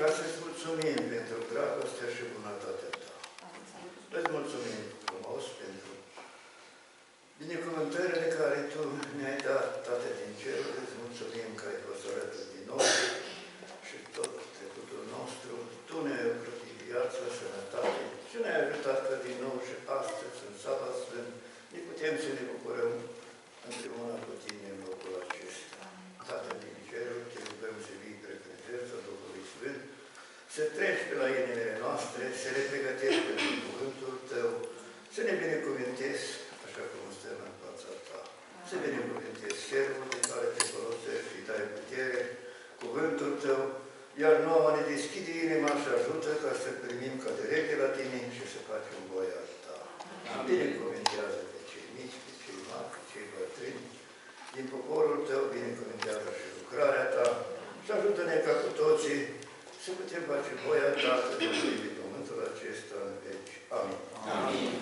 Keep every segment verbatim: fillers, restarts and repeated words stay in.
ca să-ți mulțumim pentru dragostea și bunătatea ta. Îți mulțumim frumos pentru binecuvântările care tu ne-ai dat, Tată din cer, îți mulțumim că ai fost alături din noi și tot trecutul nostru. Tu ne-ai ocrotit viața, sănătate și ne-ai ajutat că din nou și astăzi, în Sabat Sfânt, ne putem să ne bucurăm împreună cu tine în locul acesta. Tată din cerul, te rugăm să vii prezența Duhului Sfânt, să treci pe la inimile noastre, să le pregătești pentru cuvântul tău, să ne binecuvântezi așa cum stăm în fața ta. Să binecuvântezi servul de care te folosești și dai putere, cuvântul tău, iar nouă ne deschide inima și ajută ca să primim ca directe la tine și să facem voia ta. Binecuvântează pe cei mici, pe cei mari, pe cei bătrâni, din poporul tău, binecuvântează și lucrarea ta și ajută-ne ca cu toții să putem face voia ta, să Dumnezeu de pământul acesta în veci. Amin. Amin.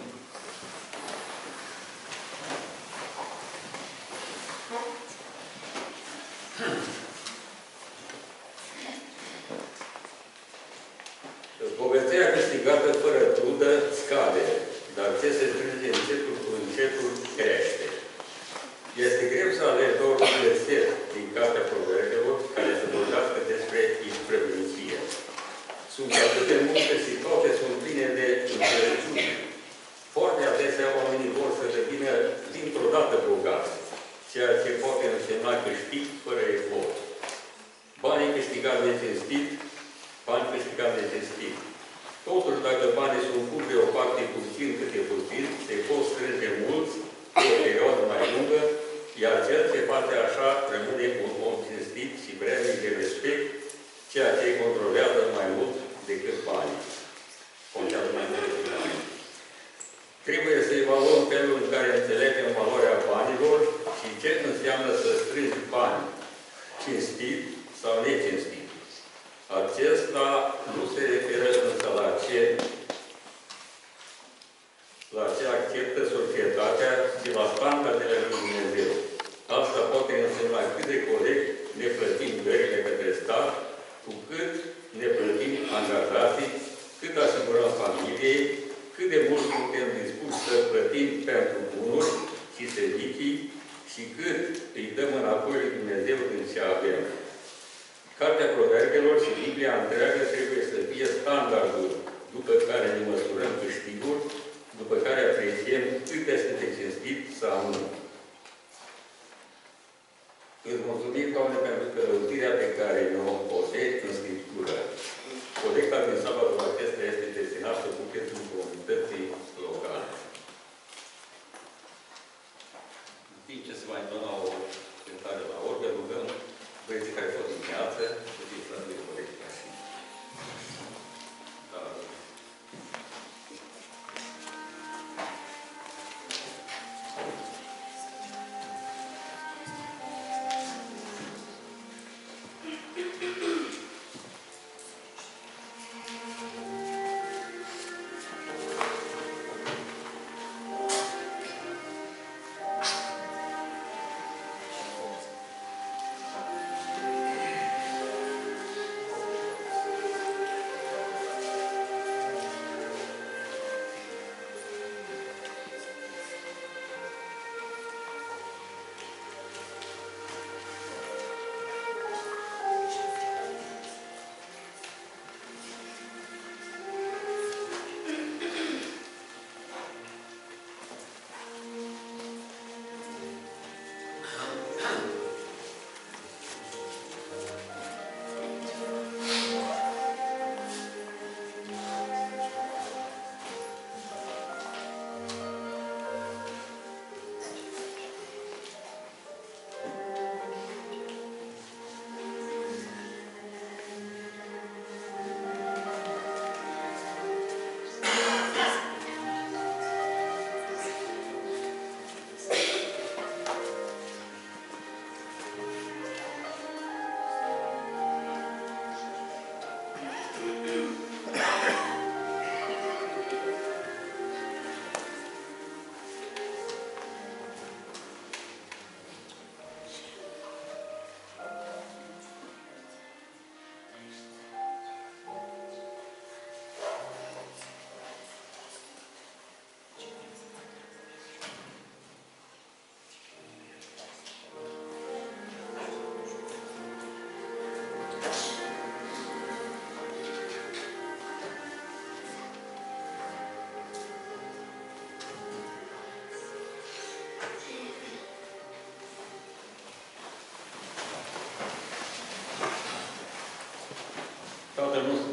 Bogăția câștigată fără trudă scade, dar ce se strânge încetul cu încetul crește. Este greu să alegi doar un verset din Cartea Proverbilor care să vorbească despre isprăvnicie. Sunt atât de multe și toate sunt pline de înțelepciune. Foarte adesea oamenii vor să devină dintr-o dată bogați, ceea ce poate însemna câștig fără efort. Banii câștigați necinstit, bani câștigați necinstit. Totuși, dacă banii sunt pus de o parte puțin câte puțin, se pot strânge mulți pe o perioadă mai lungă, iar cel ce face așa rămâne un om cinstit și vrednic de respect, ceea ce îi controlează mai mult decât banii. Contează mai mult decât banii. Trebuie să evaluăm felul în care înțelegem valoarea banilor și ce înseamnă să strângi bani cinstit sau necinstit. Acesta nu se referă însă la ce, la ce acceptă societatea, ci la standardele lui Dumnezeu. Asta poate însemna cât de corect ne plătim dările către stat, cu cât ne plătim angajații, cât asigurăm familiei, cât de mult suntem dispuși să plătim pentru bunuri și servicii și cât îi dăm înapoi lui Dumnezeu din ce avem. Cartea Proverbelor și Biblia întreagă trebuie să fie standardul după care ne măsurăm câștigul, după care apreciem cât este de cinstit sau nu. Îți mulțumim, Doamne, pentru călăuzirea pe care ne-o posezi în Scriptură. Colecta din sabatul acesta este destinată buchetul comunității locale. În timp ce se va întâlna o cântare la orgă, rugăm băieții care pot în viață, să fie frate de colecta și... Da.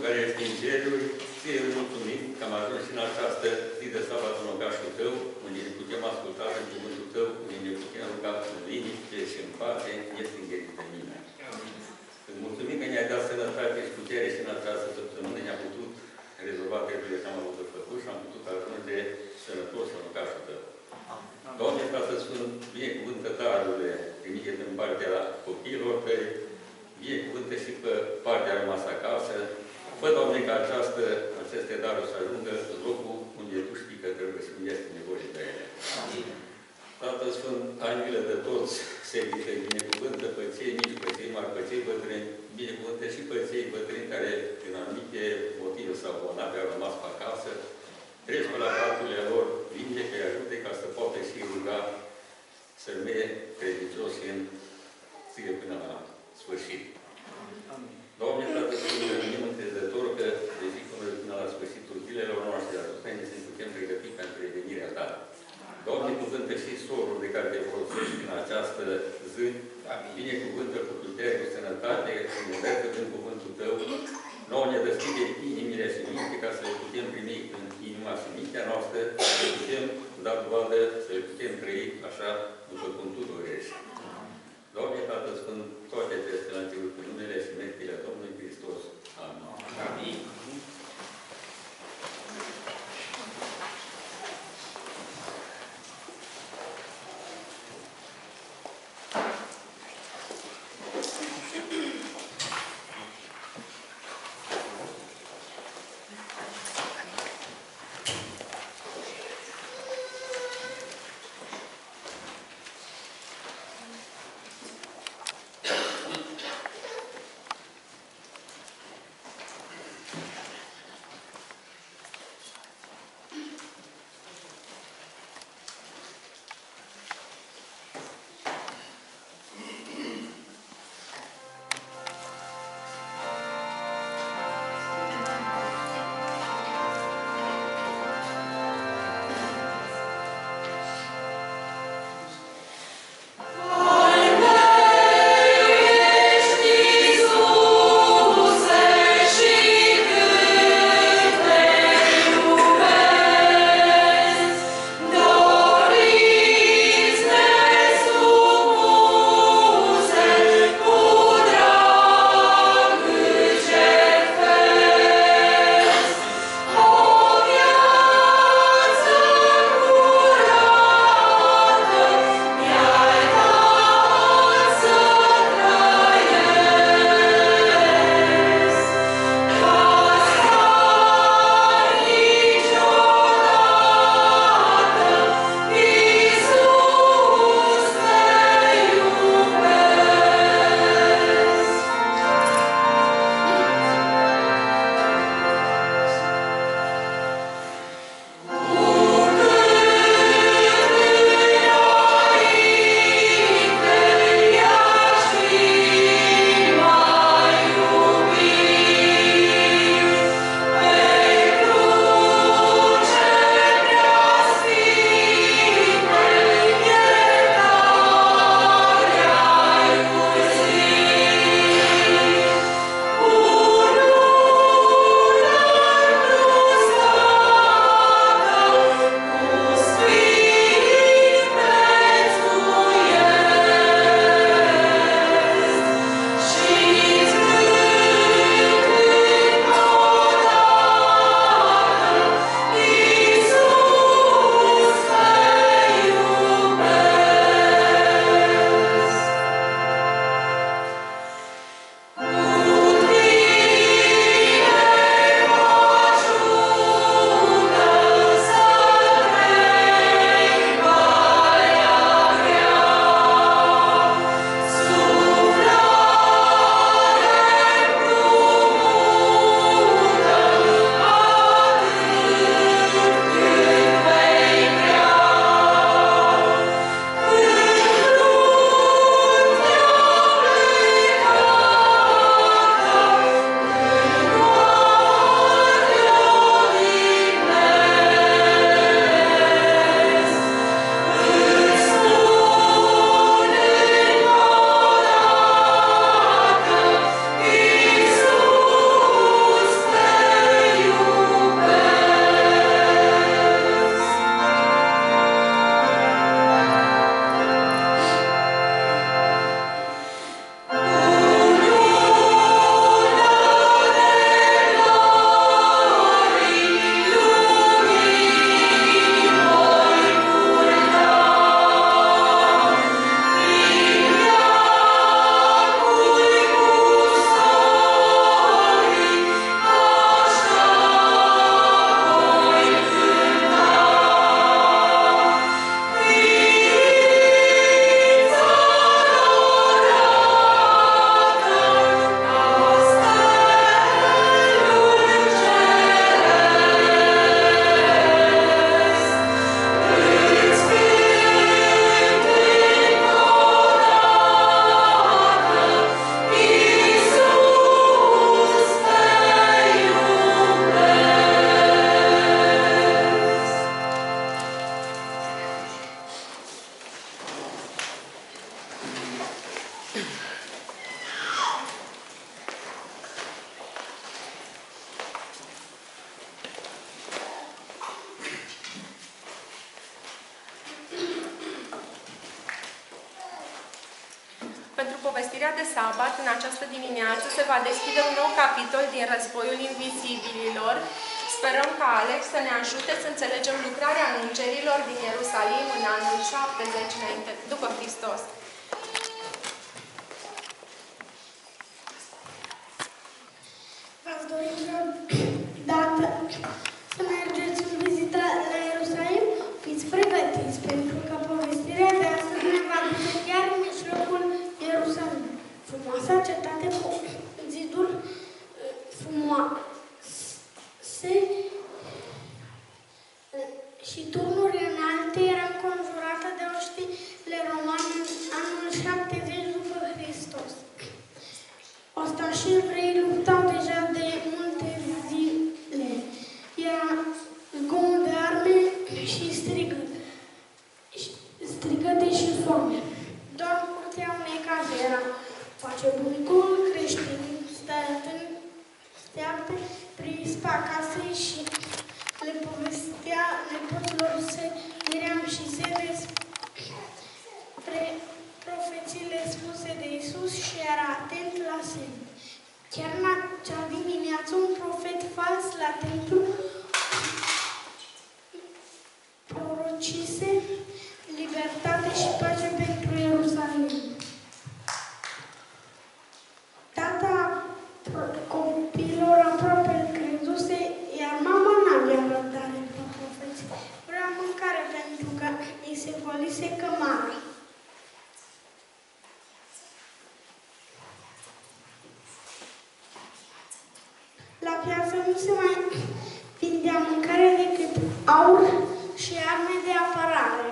care ești în ceruri, ție îți mulțumim că am ajuns și în această zi de sabat în locașul Tău, unde ne putem asculta în cuvântul Tău, unde ne putem ruga în liniște și în pace, este îngherit de mine. Îți mulțumim că ne-ai dat sănătate și putere și în această săptămână ne-a putut rezolva treburile ce am avut de făcut și am putut ajunge sănătos în locașul Tău. Doamne, ca să spun binecuvântă darurile primite din partea copiilor Tăi, binecuvântă și pe partea rămasă acasă. Fă, Doamne, ca această, aceste daruri să ajungă în locul unde Tu știi că trebuie să este nevoie de ele. Tatăl Sfânt, ai milă de toți, se zice, binecuvântă pe cei mici, pe cei mari, pe cei bătrâni, binecuvântă și pe cei bătrâni care, din anumite motive sau bolnavi, au rămas pe acasă, treci pe la faptele lor, vinde că îi ajute ca să poată și ruga să rămâne credincios și în ție până la sfârșit. Doamne, Tată Sfânt, venim încrezător că de zi până la sfârșitul zilelor noastre, ajută-ne să ne putem pregăti pentru revenirea Ta. Doamne, cuvântă și sorul de care Te folosești în această zi, binecuvântă cu putere, cu sănătate, cu nevertă din cuvântul Tău, nouă ne deschide inimile și minte ca să le putem primi în inima și mintea noastră, să le putem da dovadă, să le putem trăi așa după cum Tu dorești. Doamne, Tată Sfânt, toate aceste la Tine, în numele și mertele Domnului Hristos. Amin. Amin. Pentru povestirea de sabat, în această dimineață se va deschide un nou capitol din Războiul Invizibililor. Sperăm ca Alex să ne ajute să înțelegem lucrarea îngerilor din Ierusalim în anul șaptezeci înainte, după Hristos. V-ați dorit vreodată să mergeți în vizită la Ierusalim? Fiți pregătiți, pentru că povestirea de astăzi ne va duce chiar în mijlocul Ierusalim. Frumoasa cetate cu ziduri frumoase și turnuri înalte era înconjurată de oștile romane în anul șaptezeci după Hristos. Ostașii evrei luptau deja de multe zile. Era zgomot de arme și strigăt. Strigăte și foame. Doar în curtea unei case era face bunicul creștin, stătea pe prispa casei și le povestea nepoților săi, Miriam și se despre profețiile spuse de Iisus și era atent la semne. Chiar în acea dimineață, un profet fals la templu prorocise libertate și pace pentru Ierusalim. Tata copilor aproape îl crezuse, iar mama n-avea răbdare pe profeție. Vrea mâncare pentru că îi se golise cămara. La piață nu se mai vindea mâncare decât aur și arme de apărare.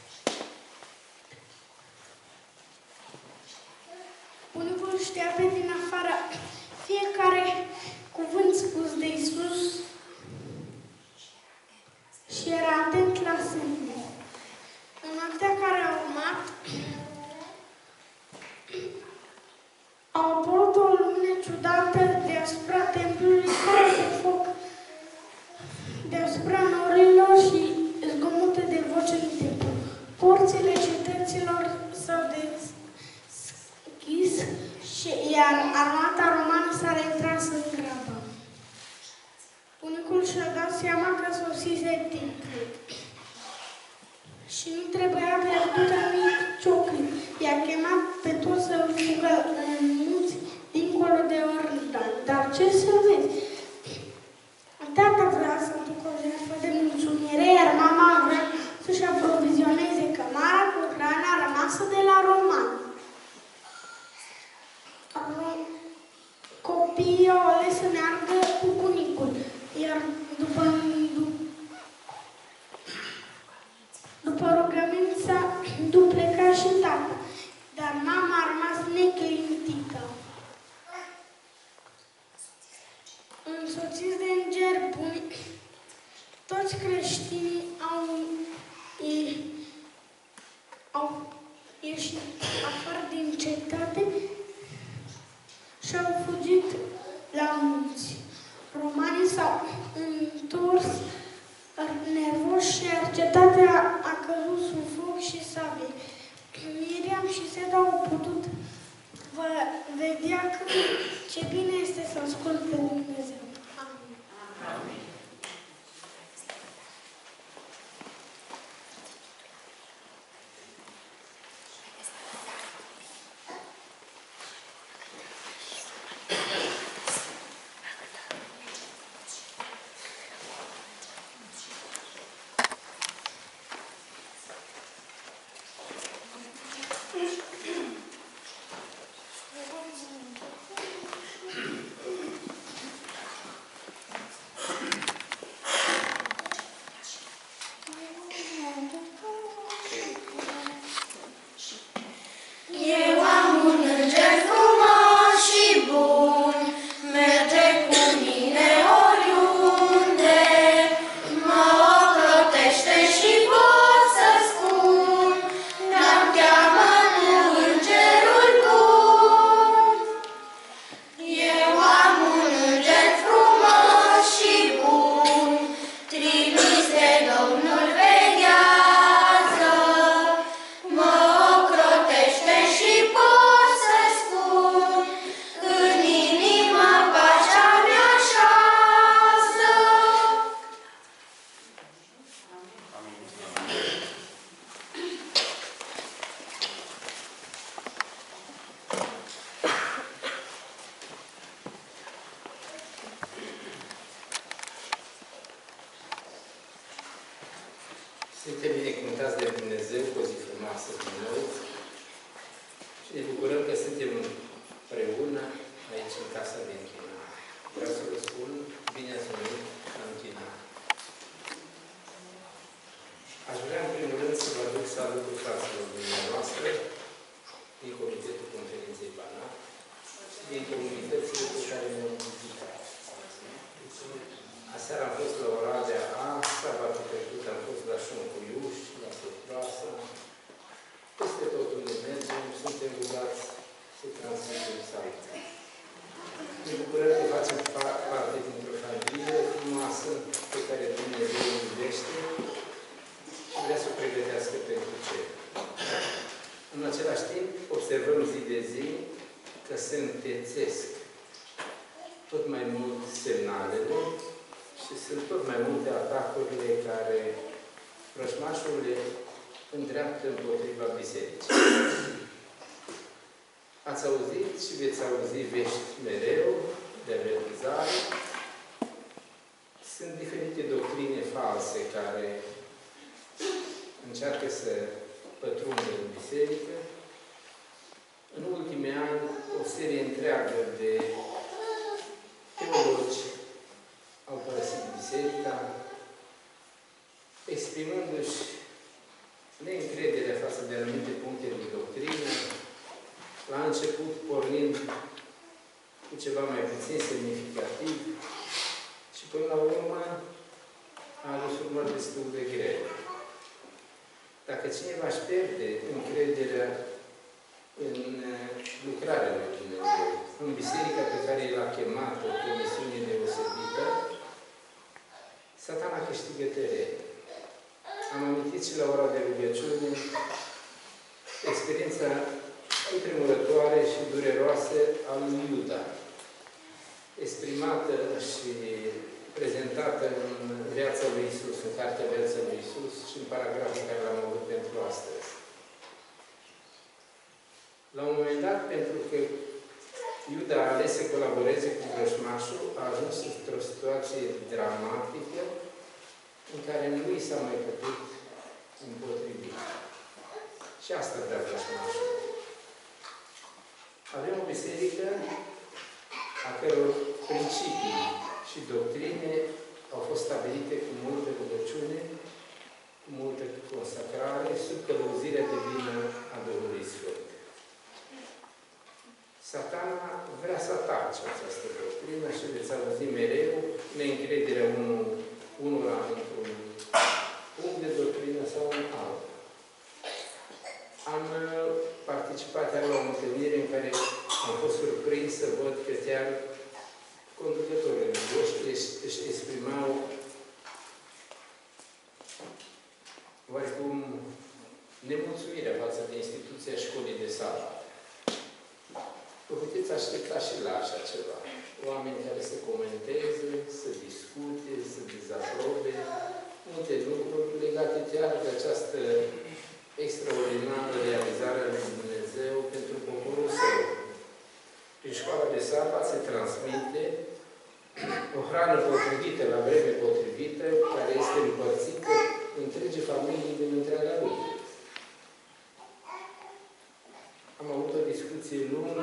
Bunicul știa pe din afară fiecare cuvânt spus de Iisus și era atent la semne. În noaptea care a urmat, a apărut o lumină ciudată deasupra templului, care de foc deasupra norilor și zgomote de voce în templu. Porțile cetăților s-au deschis, și, iar armata romană s-a retras în grabă. Bunicul și-a dat seama că sosise timpul și nu trebuia pierdută nici o clipă. I-a chemat pe toți să fugă în munți dincolo de Iordan. Dar ce să vezi? Tata vrea să ducă o jertfă de mulțumire, iar mama vrea să-și aprovizioneze cămara cu hrana rămasă de la romani. Copiii au ales să meargă cu bunicul, iar după, după rugămința dupleca și tata, dar mama a rămas neclintită. Însoțiți de îngeri buni, toți creștinii au, e, au ieșit afară din cetate și au fugit la munți. Romanii s-au întors nervoși și iar cetatea a căzut sub foc și sabie. Miriam și Seda au putut vedea că ce bine este să asculte pe Dumnezeu. Amin. Amin. masă din nou și ne bucurăm că suntem împreună aici în Casa de Închinare. Vreau să vă spun, bine ați venit la închinare. Aș vrea în primul rând să vă aduc salutul fraților dumneavoastră din Comitetul Conferinței Banat și din comunitățile pe care ne-au vizitat. Aseară am fost la Oradea A, sabatul trecut am fost la Șuncuiuș, la Sătroasă. Peste tot unde mergem, suntem rugați să transmitem salut. Ne bucurăm că facem parte dintr-o familie frumoasă pe care Dumnezeu o iubește și vrea să o pregătească pentru cer. În același timp, observăm zi de zi că se întețesc tot mai mult semnalele și sunt tot mai multe atacurile care vrăjmașul le îndreaptă împotriva bisericii. Ați auzit și veți auzi vești mereu de avertizare. Sunt diferite doctrine false care încearcă să pătrundă în biserică. În ultimii ani, o serie întreagă de teologi au părăsit biserica, exprimându-și neîncrederea față de anumite puncte de doctrină, la început pornind cu ceva mai puțin semnificativ și până la urmă a adus urmări destul de grele. Dacă cineva își pierde încrederea în lucrarea lui Dumnezeu, în biserica pe care El a chemat-o cu o misiune deosebită, Satana câștigă teren. Am amintit și la ora de rugăciune experiența cutremurătoare și dureroasă a lui Iuda, exprimată și prezentată în viața lui Iisus, în cartea Viața lui Iisus și în paragraful care l-am avut pentru astăzi. La un moment dat, pentru că Iuda a ales să colaboreze cu vrăjmașul, a ajuns într-o situație dramatică în care nu i s-a mai putut împotrivi. Și asta vrea vrăjmașul. Avem o biserică a căror principii și doctrine au fost stabilite cu multă rugăciune, cu multă consacrare, sub călăuzirea divină a Duhului Sfânt. Satana vrea să atace această doctrină și veți auzi mereu neîncrederea unul, unora într-un punct de doctrină sau în altul. Am participat la o întâlnire în care am fost surprins să văd că chiar conducătorii religioși își exprimau oarecum nemulțumirea față de instituția școlii de sabat. Vă puteți aștepta și la așa ceva. Oameni care să comenteze, să discute, să dezaprobe multe lucruri legate chiar de această extraordinară realizare a lui Dumnezeu pentru poporul său. Prin școala de sabat se transmite o hrană potrivită, la vreme potrivită, care este împărțită întregi familii din întreaga lume. Am avut o discuție lungă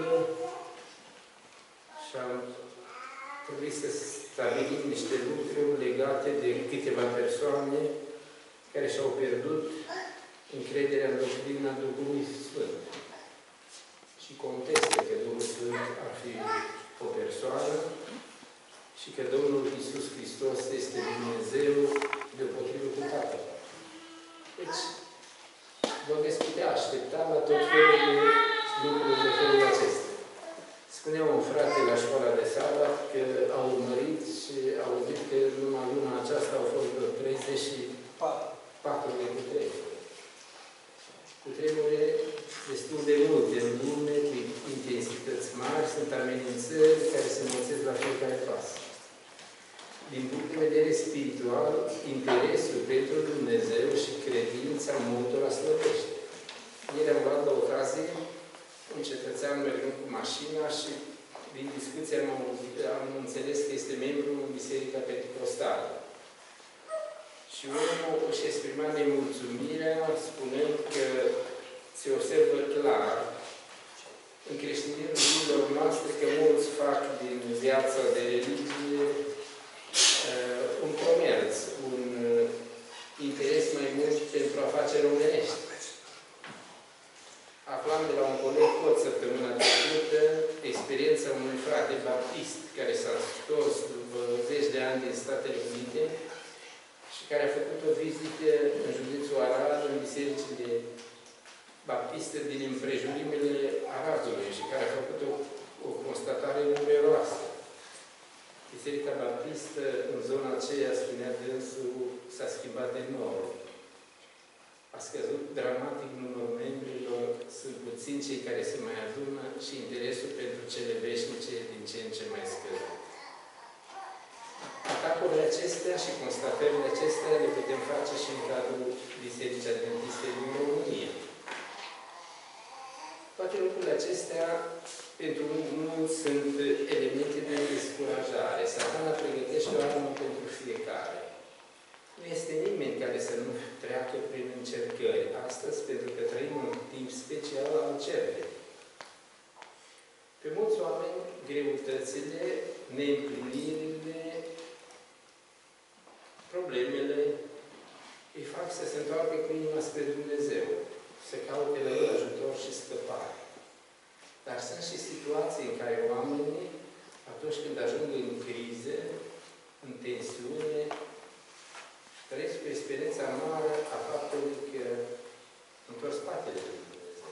și am trebuit să stabilim niște lucruri legate de câteva persoane care și-au pierdut încrederea în doctrina Duhului Sfânt. Și contestă că Duhul Sfânt ar fi o persoană și că Domnul Iisus Hristos este Dumnezeu deopotrivă cu Tatăl. Deci, vă veți putea aștepta la tot felul de lucruri de felul acesta. Spunea un frate la școala de sabat că a urmărit și a auzit că numai luna aceasta au fost vreo treizeci și patru de cutremure. Cutremure destul de multe în lume, cu intensități mari, sunt amenințări care se înmulțesc la fiecare pas. Din punct de vedere spiritual, interesul pentru Dumnezeu și credința multora slăbește. Ieri am luat la ocazie un cetățean mergând cu mașina și din discuție am, am înțeles că este membru în Biserica Pentecostală. Și unul își exprima nemulțumirea spunând că se observă clar în creștinismul zilelor noastre că mulți fac din viața de religie uh, un comerț, un uh, interes mai mult pentru afaceri omenești. Aflam de la un coleg tot săptămâna trecută experiența unui frate baptist care s-a scos după zeci de ani din Statele Unite și care a făcut o vizită în județul Arad, în bisericile baptiste din împrejurimile Aradului și care a făcut o, o constatare numeroasă. Biserica Baptistă în zona aceea, spunea dânsul, s-a schimbat enorm. A scăzut dramatic numărul membrilor, sunt puțini cei care se mai adună și interesul pentru cele veșnice din ce în ce mai scăzut. Atacurile acestea și constatările acestea le putem face și în cadrul Bisericii Adventiste din România. Toate lucrurile acestea, pentru mulți, sunt elemente de descurajare. Satana pregătește o armă pentru fiecare. Nu este nimeni care să nu treacă prin încercări astăzi, pentru că trăim un timp special al încercării. Pe mulți oameni, greutățile, neîmplinirile, problemele îi fac să se întoarcă cu inima spre Dumnezeu, să caute la El ajutor și scăpare. Dar sunt și situații în care oamenii, atunci când ajung în crize, în tensiune, trăiesc cu experiența mare a faptului că întorc spatele de Dumnezeu.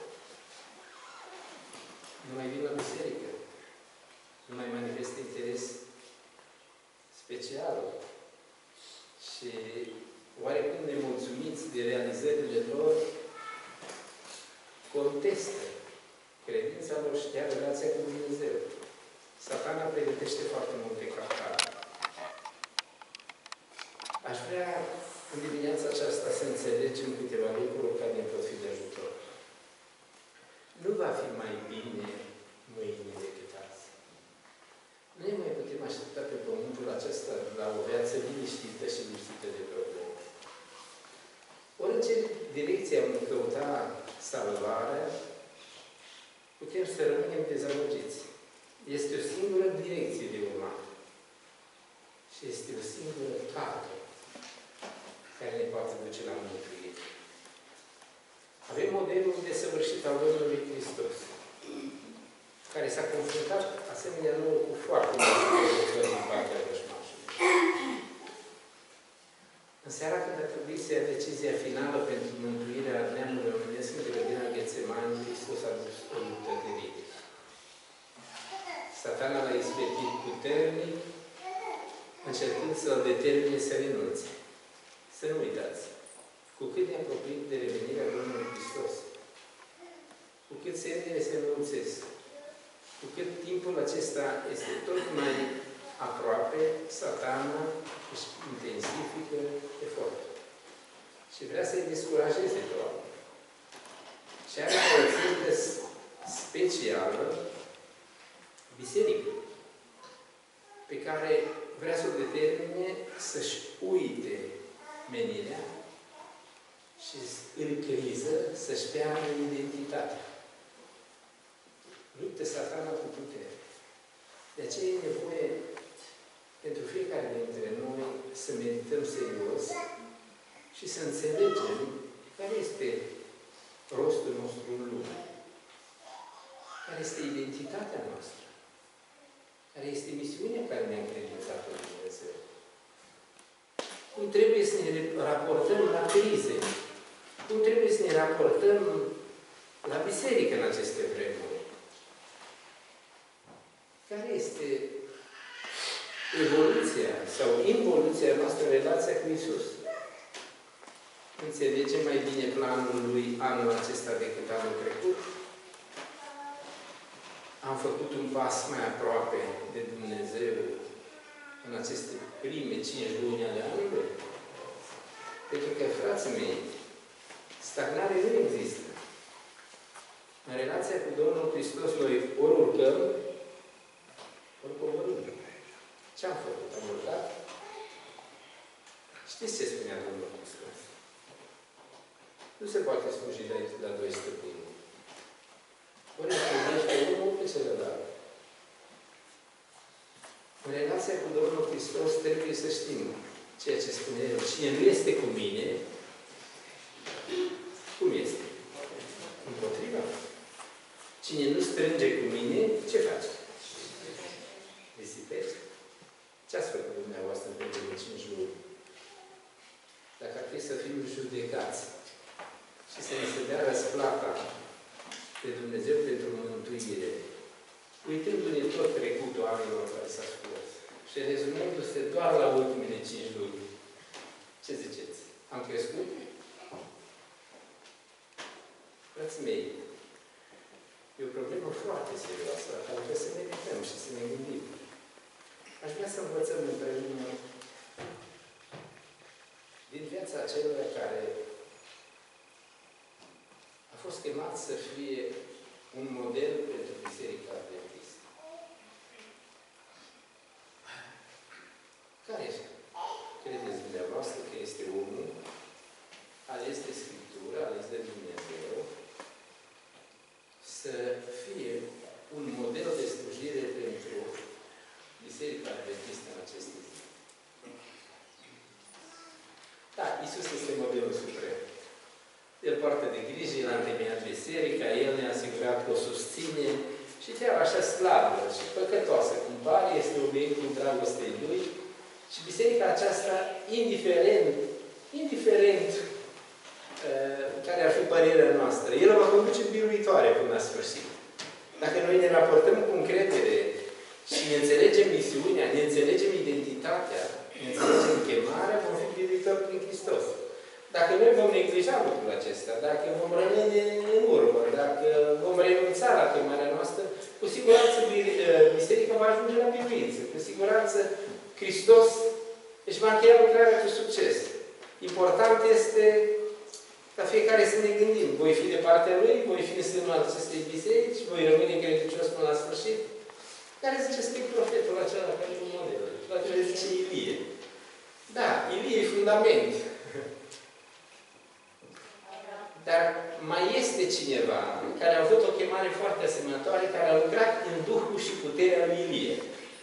Nu mai vin la biserică. Nu mai manifestă interes special. Și oarecum nemulțumiți de realizările lor, contestă credința lor și chiar relația cu Dumnezeu. Satana pregătește foarte multe capcane. Aș vrea în dimineața aceasta să înțelegem câteva lucruri care ne pot fi de ajutor. Nu va fi mai bine mâine decât azi. Nu ne mai putem aștepta pe pământul acesta la o viață liniștită și lipsită de probleme. Orice direcție am căuta salvarea, putem să rămânem dezamăgiți. Este o singură direcție de urmat. Și este o singură cale care ne poate duce la mântuire. Avem modelul desăvârșit al Domnului Hristos, care s-a confruntat asemenea nouă cu foarte multe provocări din partea rășmașului. În seara când a trebuit să ia decizia finală pentru mântuirea neamului omenesc în grădina Ghețemani, Hristos a dus o luptă teribilă. Satana l-a ispitit puternic, încercând să-l determine să renunțe. Să nu uitați, cu cât ne apropiem de revenirea Domnului Hristos, cu cât semnele se înmulțesc, cu cât timpul acesta este tot mai aproape, Satana își intensifică efortul. Și vrea să-i descurajeze pe oameni. Și are o țintă specială, biserică, pe care vrea să o determine să-și uite menirea și în criză să-și piardă identitatea. Luptă Satana cu putere. De aceea e nevoie pentru fiecare dintre noi să medităm serios și să înțelegem care este rostul nostru în lume, care este identitatea noastră, care este misiunea care ne-a încredințat-o Dumnezeu. Cum trebuie să ne raportăm la crize, cum trebuie să ne raportăm la biserică în aceste vremuri. Care este evoluția sau involuția noastră în relația cu Iisus? Înțelegem mai bine planul Lui anul acesta decât anul trecut? Am făcut un pas mai aproape de Dumnezeu în aceste prime cinci luni ale anului? Pentru că, frații mei, stagnare nu există. În relația cu Domnul Hristos, noi ori urcăm, ori coborâm. Ce am făcut? Am urcat? Știți ce spunea Domnul Hristos? Nu se poate sluji de aici la doi stăpâni. relația cu Domnul Hristos trebuie să știm ceea ce spune El. Cine nu este cu mine, cum este? Împotriva. Cine nu strânge cu mine, ce face? Risipește. Ce ați făcut dumneavoastră în primele cinci luni? Dacă ar fi să fim judecați și să ne se dea răsplata de Dumnezeu pentru mântuire, uitându-ne tot trecutul anilor care s-a scurs și rezumându-se doar la ultimele cinci luni, ce ziceți? Am crescut? Frații mei, e o problemă foarte serioasă, la care trebuie să ne medităm și să ne gândim. Aș vrea să învățăm împreună din viața acelora care a fost chemat să fie un model pentru Biserica Adventistă. Care credeți dumneavoastră că este omul ales de Scriptură, ales de Dumnezeu, să fie un model de slujire pentru Biserica Adventistă în aceste zi? Da, Iisus este modelul suprem. El poartă de grijă, El a întemeiat biserica, El ne-a asigurat că o susține și chiar așa slabă și păcătoasă cum pare, este obiectul dragostei Lui și biserica aceasta, indiferent, indiferent uh, care ar fi părerea noastră, El o va conduce biruitoare până la sfârșit. Dacă noi ne raportăm cu încredere și ne înțelegem misiunea, ne înțelegem identitatea, ne înțelegem chemarea, vom fi biruitori prin Hristos. Dacă noi vom neglija lucrul acesta, dacă vom rămâne în urmă, dacă vom renunța la chemarea noastră, cu siguranță biserica va ajunge la biruință. Cu siguranță Hristos își va încheia lucrarea cu succes. Important este ca fiecare să ne gândim. Voi fi de partea Lui, voi fi în sânul acestei biserici, voi rămâne credincios până la sfârșit. Care ziceți că e profetul acela care e un model? La care zice Ilie. Da, Ilie e fundament. Dar mai este cineva care a avut o chemare foarte asemănătoare, care a lucrat în Duhul și puterea lui Ilie.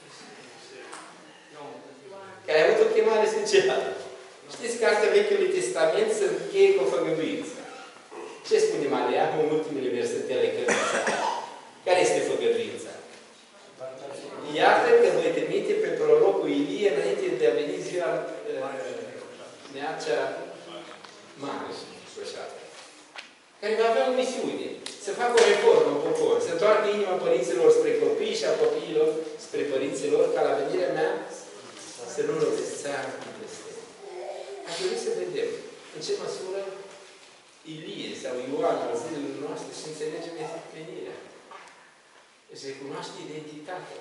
Care a avut o chemare specială. Știți că Cartea Vechiului Testament se încheie cu o făgăduință. Ce spune Maleahu în ultimele versetele cărții? Care este făgăduința? Iată că voi trimite pe prorocul Ilie înainte de a veni ziua neacea mare și sfârșată. Care va avea o misiune. Să facă o reformă în popor. Să întoarcă inima părinților spre copii și a copiilor spre părinților, ca la venirea mea să nu lovesc țara cu blestem. Aș dori să vedem în ce măsură Ilie sau Ioan al zilelor noastre și înțelege menirea. Își recunoaște identitatea.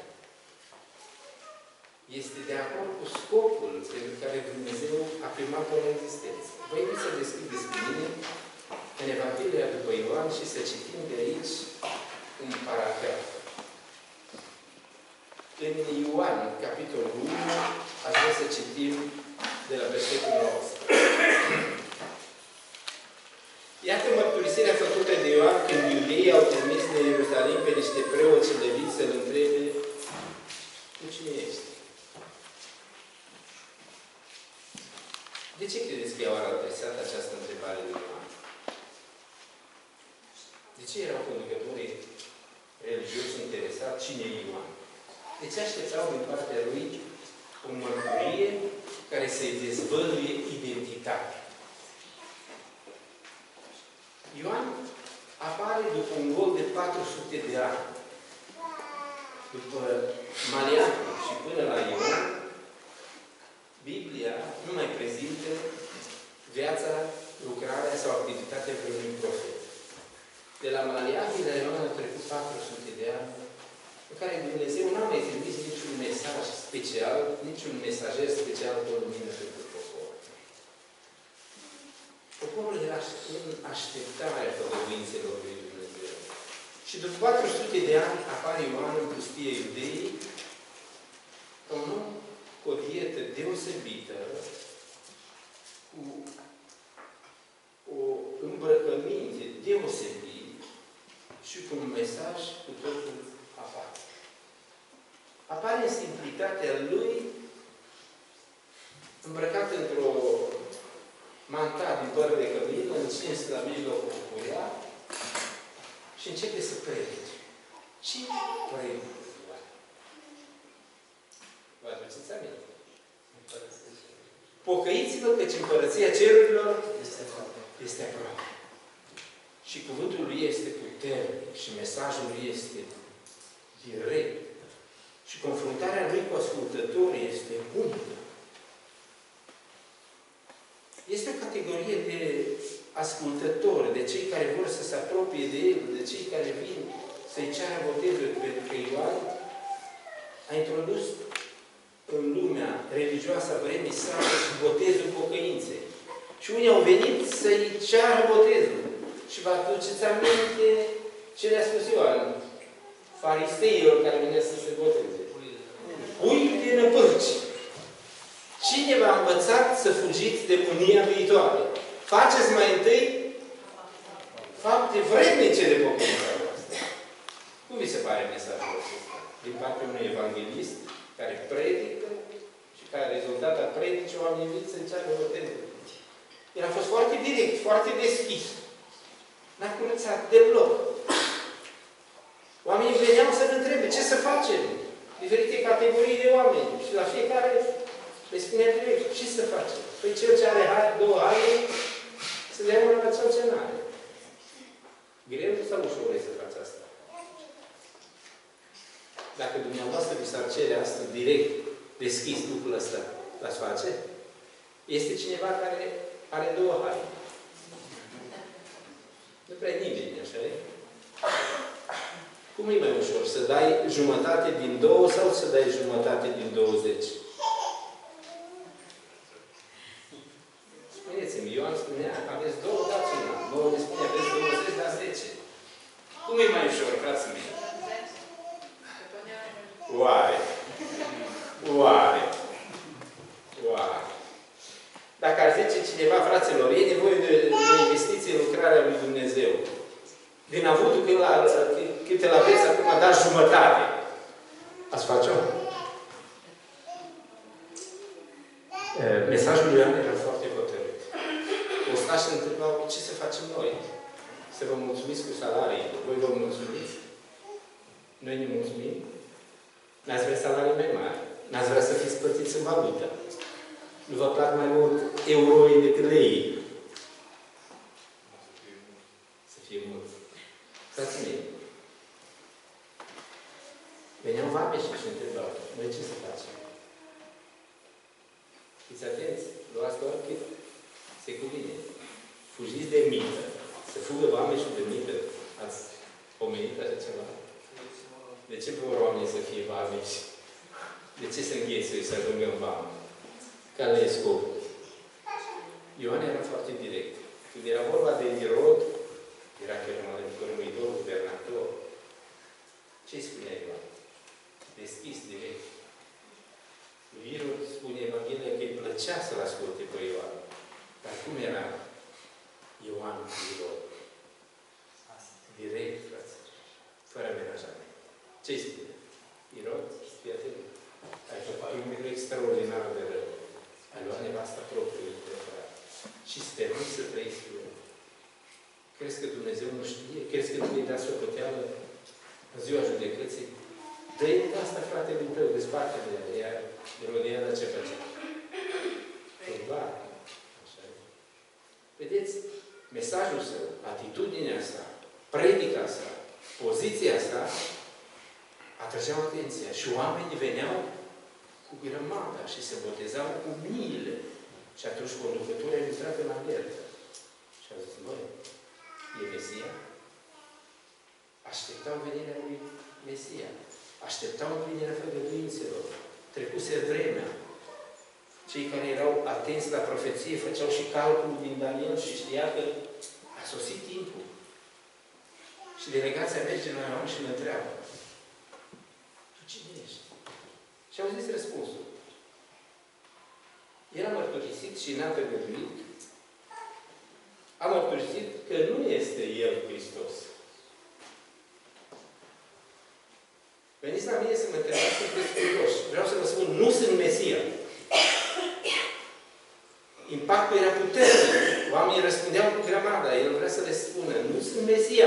Este de acord cu scopul pentru care Dumnezeu a primat-o în existență. Vă invit să deschideți cu mine în Evanghelia după Ioan și să citim de aici un paragraf. În Ioan, capitolul unu, aș vrea să citim de la versetul nouăsprezece. Iată mărturisirea făcută de Ioan când iudeii au trimis în Ierusalim pe niște preoți și leviți să-L întrebe cu cine ești? De ce credeți că i-au adresat această întrebare lui Ioan? De ce erau conducătorii religioși interesați cine e Ioan? De ce așteptau din partea lui o mărturie care să-i dezvăluie identitatea? Ioan apare după un gol de patru sute de ani. După Maleahu și până la Ioan, Biblia nu mai prezintă viața, lucrarea sau activitatea vreunui profet. De la Maleahu la Ioan au trecut patru sute de ani, în care Dumnezeu n-a mai trimis niciun mesaj special, niciun mesager special cu lumină pentru popor. Poporul era în așteptarea făgăduințelor lui Dumnezeu. Și după patru sute de ani apare Ioan în pustie Iudeii, ca un om cu o dietă deosebită, cu o îmbrăcăminte deosebită și cu un mesaj cu totul aparte. Apare în simplitate. identitatea lui îmbrăcat într-o manta din păr de cămilă, încins la mijlocul curia și începe să predice. Ce predice? Vă aduceți aminte? Pocăiți-vă căci împărăția cerurilor este aproape. Și cuvântul lui este puternic și mesajul lui este direct. Și confruntarea lui cu ascultătorii este unică. Este o categorie de ascultători, de cei care vor să se apropie de el, de cei care vin să-i ceară botezul, pentru că Ioan a introdus în lumea religioasă a vremii sale și botezul pocăinței. Și unii au venit să-i ceară botezul. Și vă aduceți aminte ce le-a spus Ioan fariseilor care venea să se boteze. Pui de năpârci. Cine v-a învățat să fugiți de mânia viitoare? Faceți mai întâi fapte vrednice de pocăința voastră. Cum vi se pare mesajul acesta? Din partea unui evanghelist care predică și ca rezultat a predicii oamenii vin să încearcă botezul. El a fost foarte direct, foarte deschis. N-a curățat deloc. Oamenii veneau să-l întrebe ce să facem. Diferite categorii de oameni. Și la fiecare le spunea direct, ce să facem? Păi cel ce are hai, două haine, să dea una la cel ce n-are. Greu sau ușor e să faci asta? Dacă dumneavoastră vi s-ar cere asta direct, deschis lucrul ăsta, l-ați face? Este cineva care are două haine. Nu prea nimeni, așa e? Cum e mai ușor? Să dai jumătate din două sau să dai jumătate din douăzeci? Spuneți-mi, Ioan spunea, aveți două, dați una. Nouă ne spune, aveți douăzeci, dați zece. Cum e mai ușor, frații mei? Oare? Oare? Oare? Dacă ar zice cineva, fraților, e nevoie de o investiție în lucrarea lui Dumnezeu. Din avutul cât îl aveți acum, dați jumătate. Ați face-o? Mesajul lui Ioan era foarte hotărât. Ostașii întrebau, ce să facem noi? Să vă mulțumiți cu salarii. Voi vă mulțumiți? Noi ne mulțumim? N-ați vrea salarii mai mari? N-ați vrea să fiți plătiți în valută? Nu vă plac mai mult euroi decât lei? Să fie mult. Frații mei, veneau vameși și întrebau, noi ce să facem? Fiți atenți, luați doar cât se cuvine. Fugiți de mită. Să fugă vameșul de mită. Ați pomenit așa ceva? De ce vor oamenii să fie vameși? De ce să înghețui să ajungă în vamă? Care e scopul? Ioan era foarte direct. Când era vorba de Irod, era cărmuitor, guvernator. Ce spunea Ioan? Deschis, direct. Lui Irod spune Evanghelia că îi plăcea să-l asculte pe Ioan. Dar cum era Ioan cu Irod? Direct, frate. Fără amenajament. Ce-i spune? Irod, fii atent. Ai făcut un lucru extraordinar de rău. Ai luat nevasta propriului de frate. Și sper nu să trăiți cu el. Crezi că Dumnezeu nu știe? Crezi că nu îi da socoteală în ziua judecății? Dă-i de asta fratelui tău, desparte de el. Iar Irodiana ce face? Turba. Așa e. Vedeți? Mesajul său, atitudinea sa, predica sa, poziția sa, atrăgeau atenția. Și oamenii veneau cu grămada și se botezau cu miile. Și atunci conducătorii au intrat în alertă. Și au zis, băi, e Mesia? Așteptau venirea lui Mesia. Așteptau împlinirea făgăduințelor. Trecuse vremea. Cei care erau atenți la profeție făceau și calculul din Daniel și știa că a sosit timpul. Și delegația merge la Ioan și îl întreabă. Tu cine ești? Și au zis răspunsul. El a mărturisit și n-a tăgăduit. A mărturisit că nu este El Hristos. Veniți la mine să mă întrebați, sunteți curioși. Vreau să vă spun, nu sunt Mesia. Impactul era puternic. Oamenii răspundeau cu grămadă. El vrea să le spună, nu sunt Mesia.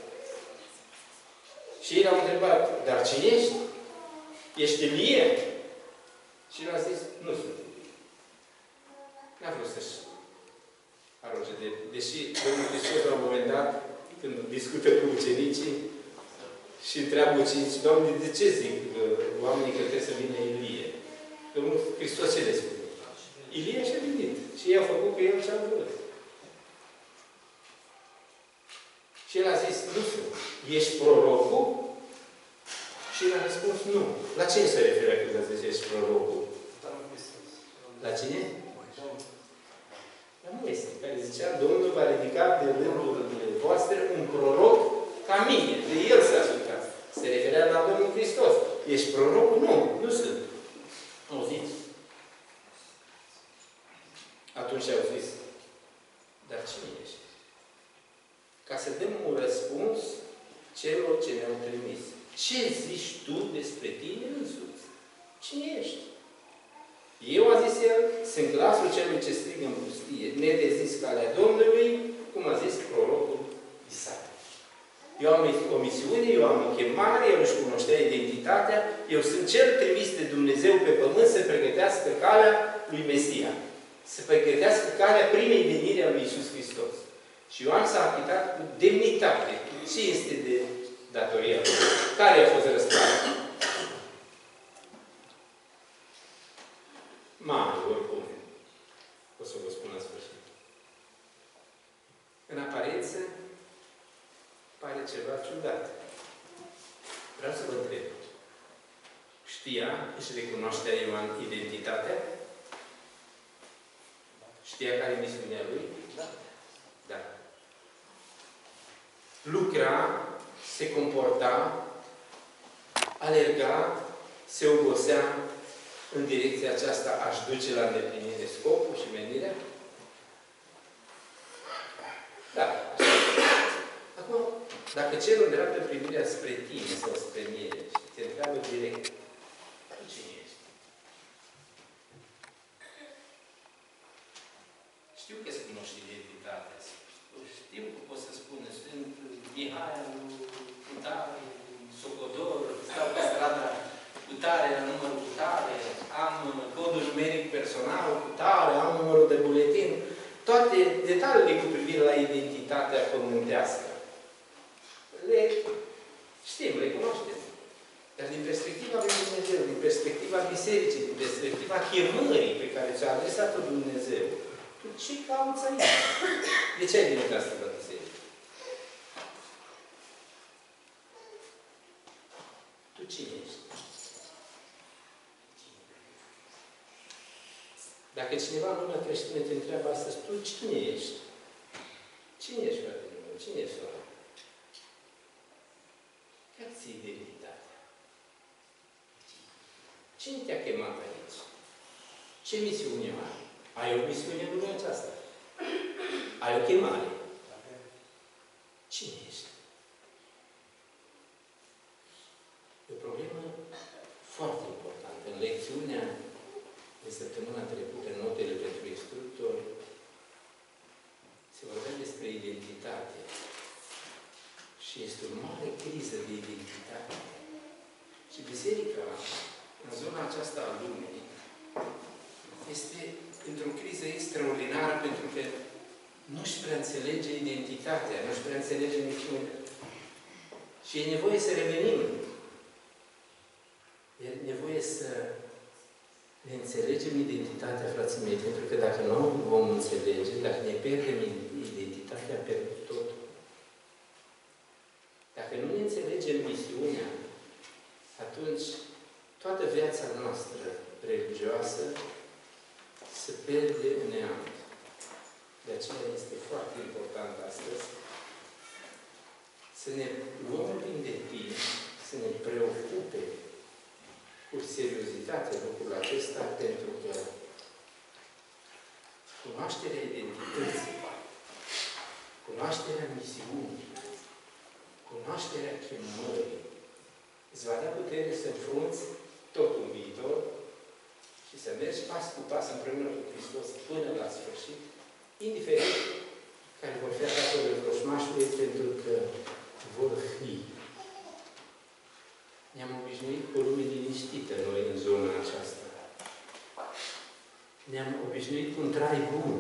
Și ei l-au întrebat, dar cine ești? Ești Ilie? Și el a zis, nu sunt Ilie. N-a vrut să-și aroge de... Deși Domnul Hristos, la un moment dat, când discută cu ucenicii și întreabă ucenicii, Doamne, de ce zic oamenii că trebuie să vină Ilie? Domnul Hristos ce le spune? Ilie și-a venit. Și ei au făcut cu el ce-a vrut. Și el a zis, nu sunt. Ești prorocul? Și el a răspuns, nu. La ce se referă când a zis ești prorocul? La cine? La Moise, care zicea, Domnul va ridica de rândurile voastre un proroc ca mine. De el s-a ascultat. Se referea la Domnul Hristos. Ești prorocul? Nu, nu sunt. Auziți? Atunci au zis, dar cine ești? Ca să dăm un răspuns celor ce ne-au trimis. Ce zici tu despre tine însuți? Cine ești? Eu, a zis el, sunt glasul celui ce strigă în pustie, nedezis calea Domnului, cum a zis prorocul Isaia. Eu am o misiune, eu am o chemare, el își cunoștea identitatea, eu sunt cel trimis de Dumnezeu pe pământ să pregătească calea lui Mesia. Să pregătească calea primei veniri a lui Iisus Hristos. Și Ioan s-a achitat cu demnitate, cu cinste de datoria. Care a fost răsplata? Mare, oricum. O să vă spun la sfârșit. În aparență, pare ceva ciudat. Vreau să vă întreb. Știa, își recunoaștea Ioan identitatea? Știa care e misiunea lui? Da. Da. Lucra, se comporta, alerga, se obosea în direcția aceasta, aș duce la îndeplinire scopul și menirea? Da. Acum, dacă cerul îndreaptă privirea spre tine sau spre mine și te întreabă direct, tu cine ești? Știu că îți cunoști identitatea. Știu că poți să spune, sunt Mihai, Cutare, Socodor, stau pe strada Cutare, la numărul Cutare, am codul numeric personal Cutare, am numărul de buletin. Toate detaliile cu privire la identitatea pământească. Le știm, le cunoaștem. Dar din perspectiva lui Dumnezeu, din perspectiva bisericii, din perspectiva chemării pe care ți-a adresat-o Dumnezeu, tu ce cauți aici? De ce ai venit asta la biserică? Tu cine ești? Dacă cineva în lumea creștină te întreabă astăzi, tu cine ești? Cine ești, fratele meu? Cine ești, soră? Care ți-e identitatea? Cine te-a chemat aici? Ce misiune ai? Ai o misiune în lumea aceasta? Ai o chemare? Cine ești? E o problemă foarte importantă. În lecțiunea de săptămâna trecută, în notele pentru instructori, se vorbea despre identitate. Și este o mare criză de identitate. Și biserica, în zona aceasta a lumii, este într-o criză extraordinară pentru că nu-și prea înțelege identitatea, nu-și prea înțelege misiunea. Și e nevoie să revenim. E nevoie să ne înțelegem identitatea, frații mei, pentru că dacă nu vom înțelege, dacă ne pierdem identitatea, pierdem totul. Dacă nu ne înțelegem misiunea, atunci toată viața noastră religioasă se pierde în neant. De aceea este foarte important astăzi să ne luăm un pic de timp, să ne preocupe cu seriozitate lucrul acesta, pentru că cunoașterea identității, cunoașterea misiunii, cunoașterea chemării, îți va da putere să înfrunți tot un viitor și să mergi pas cu pas împreună cu Hristos până la sfârșit, indiferent care vor fi atacurile vrăjmașului, pentru că vor fi. Ne-am obișnuit cu o lume liniștită noi în zona aceasta. Ne-am obișnuit cu un trai bun.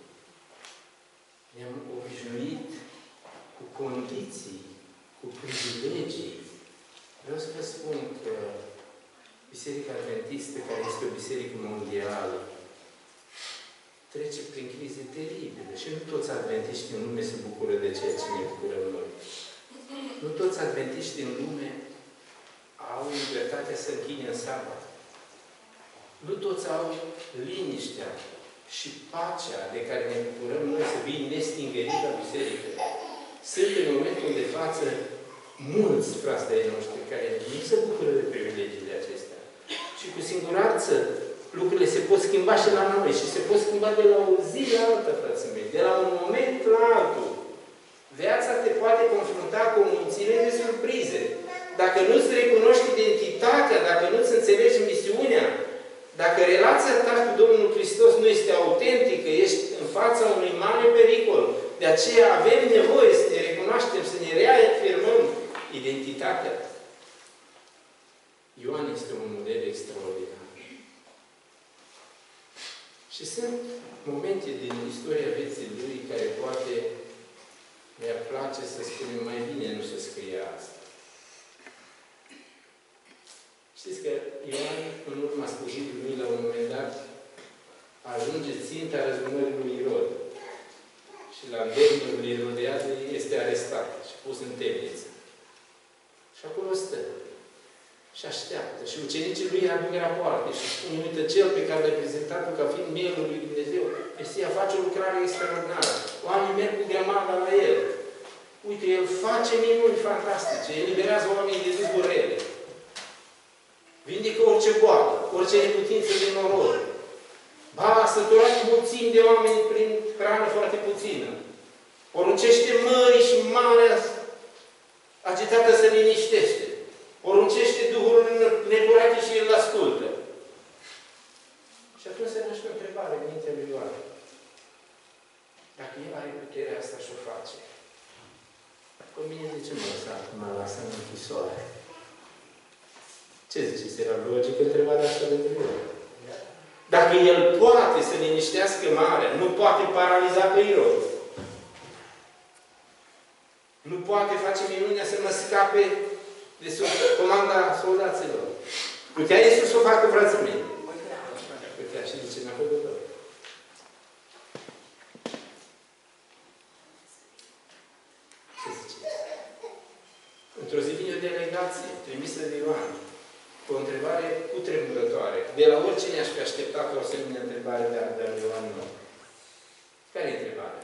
Ne-am obișnuit cu condiții, cu privilegii. Vreau să vă spun că Biserica Adventistă, care este o biserică mondială, trece prin crize teribile. Și nu toți adventiștii în lume se bucură de ceea ce ne bucurăm noi. Nu toți adventiștii în lume au libertatea să închine în sabat. Nu toți au liniștea și pacea de care ne bucurăm noi să vii nestingerit la biserică. Sunt în momentul de față mulți frați de-ai noștri care nu se bucură de privilegiile acestea. Și cu siguranță lucrurile se pot schimba și la noi. Și se pot schimba de la o zi la alta, frații mei. De la un moment la altul. Viața te poate confrunta cu o mulțime de surprize. Dacă nu-ți recunoști identitatea, dacă nu-ți înțelegi misiunea, dacă relația ta cu Domnul Hristos nu este autentică, ești în fața unui mare pericol. De aceea avem nevoie să ne recunoaștem, să ne reafirmăm identitatea. Ioan este un model extraordinar. Și sunt momente din istoria vieții lui care poate mi-ar place să spunem mai bine, nu să scrie asta. Știți că Ioan, în urma slujitului lui, la un moment dat, ajunge ținta răzbunării lui Irod. Și la îndemnul lui Irodiade este arestat și pus în temniță. Și acolo stă. Și așteaptă. Și ucenicii lui aduc rapoarte și spune, uite, cel pe care l-a prezentat-o ca fiind mielul lui Dumnezeu, Mesia face o lucrare extraordinară. Oamenii merg cu grămada la el. Uite, el face minuni fantastice, eliberează oamenii de duhuri rele. Vindecă orice boală, orice neputință de noroc. Ba, a săturat mulțimi de oameni prin hrană foarte puțină. Poruncește mării și marea agitată să liniștește. Poruncește duhurile necurate și el ascultă. Și atunci se naște o întrebare în mintea lui Ioan. Dacă el are puterea asta și o face, cu mine de ce mă lăsa, mă lasă în închisoare? Ce ziceți? Era logică întrebarea asta de el. Dacă el poate să liniștească marea, nu poate paraliza pe Irod. Nu poate face minunea să mă scape de sub comanda soldaților. Putea Iisus să o facă, frații mei? Putea și zice, n-a făcut tot. Ce ziceți? Într-o zi vine o delegație trimisă de Ioan cu o întrebare cutremurătoare. De la oricine aș fi așteptat o asemenea întrebare de a lui Ioan nou. Care e întrebarea?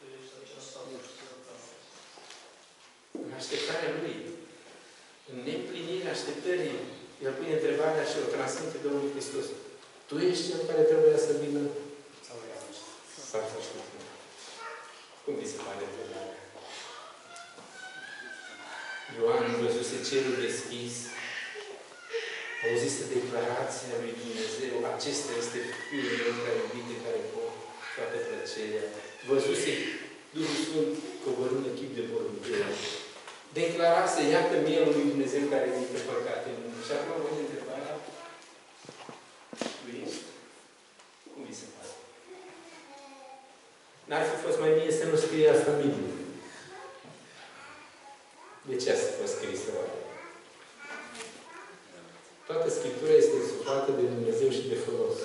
În așteptarea lui, în neplinirea așteptării, el pune întrebarea și o transmite Domnul Hristos. Tu ești cel care trebuie să vină? Sau să știu. Cum vi se pare întrebarea? Ioan văzuse cerul deschis, auzise declarația lui Dumnezeu, acesta este Fiul meu care iubite, care pot toată plăcerea. Văzuse Duhul Sfânt coborând în chip de vorbire. Declarase, iată mielul lui Dumnezeu care ridică păcatele. Și acum vă întrebarea, tu ești? Cum vi se pare? N-ar fi fost mai bine să nu scrie asta în Biblie. De ce asta a fost scrisă oare? Toată Scriptura este insuflată de Dumnezeu și de folos.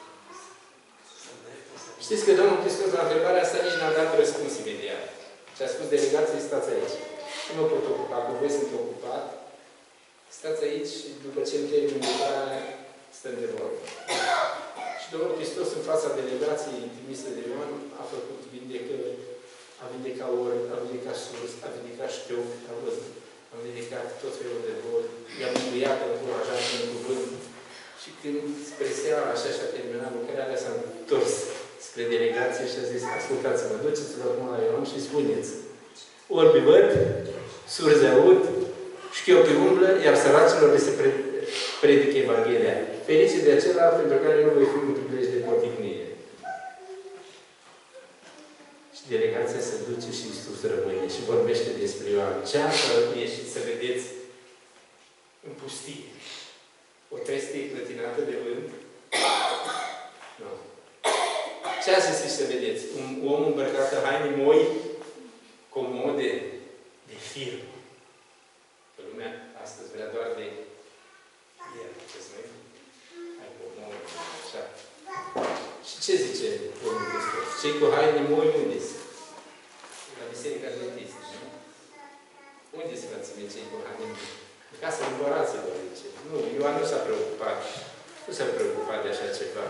Știți că Domnul Hristos la întrebarea asta nici n-a dat răspuns imediat. Și a spus delegației, stați aici. Nu mă pot ocupa, că voi sunt ocupat. Stați aici și după ce îmi termin lucrarea, stăm de vorbă. Și Domnul Hristos în fața delegației trimise de Ioan a făcut vindecări, a vindecat ori, a vindecat sus, a vindecat știoc, a văzut. Am vindecat tot felul de boli, i-am mângâiat, am încurajat în cuvânt. Și când spre seara, așa și-a terminat lucrarea, s-a întors spre delegație și a zis, ascultați-mă, duceți-vă acum la Ioan și spuneți, orbi văd, surzi aud și șchiopi umblă, iar săracilor le se predică Evanghelia. Ferice de acela pentru care nu voi fi un prilej de poticnire. Și delegația se duce și Iisus rămâne și vorbește despre Ioan. Ceasa ieșiți să vedeți în pustie. O trestie clătinată de vânt. Nu. Ce a zis să vedeți? Un om îmbrăcat în haine moi, comode, de firmă. Că lumea astăzi vrea doar de el. Ce-ți mai hai comode, așa. Și ce zice Domnul Hristos? Cei cu haine moi unde sunt? La Biserica Adventistă, nu? Unde sunt, frații mei, cei cu haine moi? În casa împăraților, zice. Nu, Ioan nu s-a preocupat. Nu s-a preocupat de așa ceva.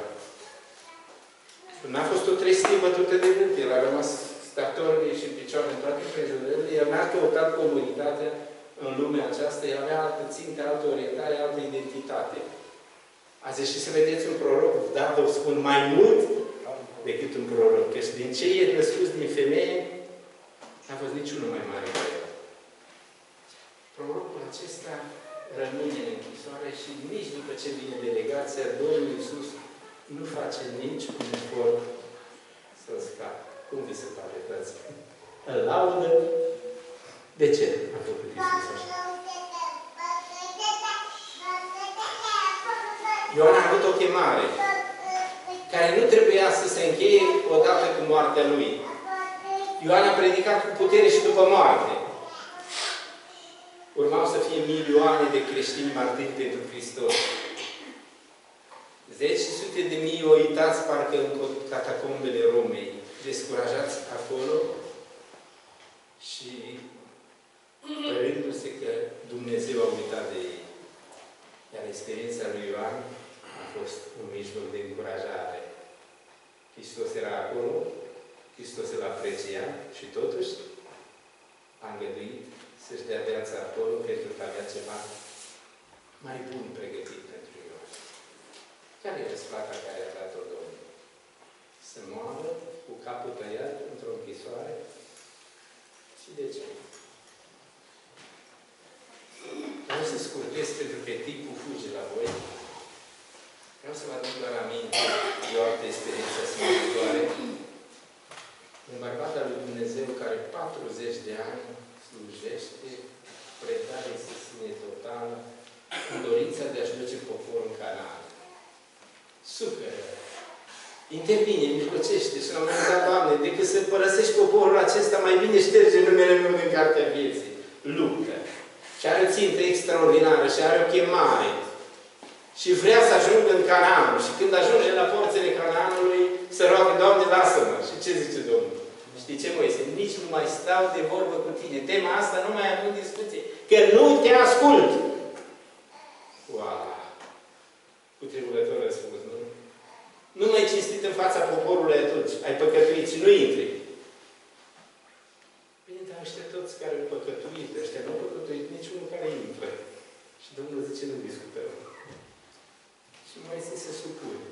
N-a fost o trestie bătută de vânt. El a rămas stator și în picioare în toate împrejurările. El n-a căutat comunitatea în lumea aceasta. El avea altă ținte, altă orientare, altă identitate. Azi și să vedeți un proroc, dar vă spun mai mult decât un proroc. Că din ce e născut din femeie, n-a fost niciunul mai mare ca el. Prorocul acesta rămâne în închisoare și nici după ce vine delegația, Domnul Iisus nu face nici un efort să-l scape. Cum vi se pare, frați? Îl laudă. De ce a făcut Iisus așa? Ioan a avut o chemare care nu trebuia să se încheie odată cu moartea lui. Ioan a predicat cu putere și după moarte. Urmau să fie milioane de creștini martiri pentru Hristos. Zeci și sute de mii uitați parcă în catacombele Romei, descurajați acolo și părându-se că Dumnezeu a uitat de ei. Iar experiența lui Ioan a fost un mijloc de încurajare. Hristos era acolo, Hristos îl aprecia și totuși a îngăduit să-și dea viața acolo pentru că avea ceva mai bun pregătit pentru Ioan. Care e răsplata care a dat-o Domnul? Să moară cu capul tăiat într-o închisoare? Și de ce? Vreau să scurtez pentru că timpul fuge la voi. Vreau să vă aduc doar aminte de o altă experiență asemănătoare. Un bărbat al lui Dumnezeu care patruzeci de ani slujește, predare sesine totală, în dorința de a-și duce poporul în Canaan. Suferă. Intervine, mijlocește și la un moment dat, Doamne, decât să părăsești poporul acesta, mai bine șterge numele meu din cartea vieții. Luptă. Și are o țintă extraordinară și are o chemare. Și vrea să ajungă în Canaan. Și când ajunge la porțile Canaanului, se roagă, Doamne, lasă-mă. Și ce zice Domnul? Știi ce, Moise? Nici nu mai stau de vorbă cu tine. Tema asta nu mai am în discuție. Că nu te ascult. Wow! Cu tremurător răspuns, nu? Nu mai cinstit în fața poporului atunci. Ai păcătuit și nu intri. Bine, dar ăștia toți care au păcătuit, ăștia nu au păcătuit niciunul care intră. Și Domnul zice, nu discutăm. Și Moise se supune.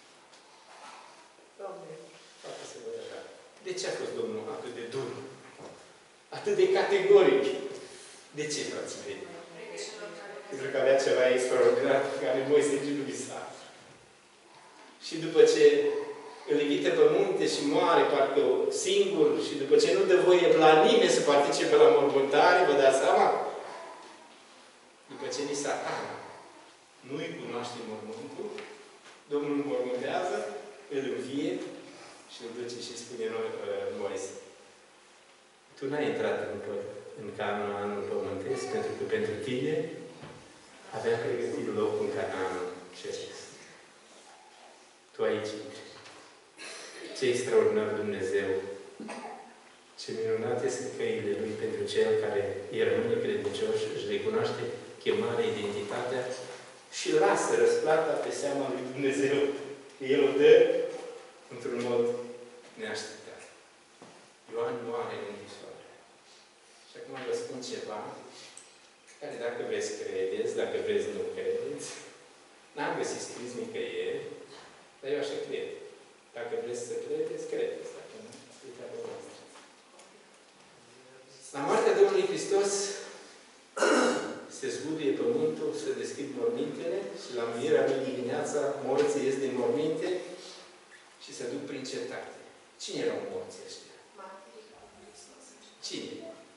Doamne, poate să văd așa. De ce a fost Domnul atât de dur? Atât de categoric? De ce, frații mei? Pentru că avea ceva extraordinar care Moise nici nu visa. Și după ce îl invită pe munte și moare parcă singur și după ce nu dă voie la nimeni să participe la mormântare, vă dați seama? După ce ni Satana nu-i cunoaște mormântul, Domnul mormântează, îl învie și îl duce și spune Moise. Tu n-ai intrat în, în Cananul pământesc pentru că pentru tine avea pregătit loc în Cananul ceresc. Tu aici intri. Ce extraordinar Dumnezeu! Ce minunate sunt căile Lui pentru cel care îi rămâne credincios, își recunoaște chemarea, identitatea și lasă răsplata pe seama lui Dumnezeu. El o dă într-un mod neașteptat. Ioan moare în închisoare. Și acum vă spun ceva care dacă vreți credeți, dacă vreți nu credeți, n-am găsit scris nicăieri, dar eu așa cred. Dacă vreți să credeți, credeți. Dacă nu, e treaba voastră. La moartea Domnului Hristos se zguduie pământul, se deschid mormintele și la mierea lui dimineața morții ies din morminte și se duc prin cetate. Cine erau morții ăștia? Cine?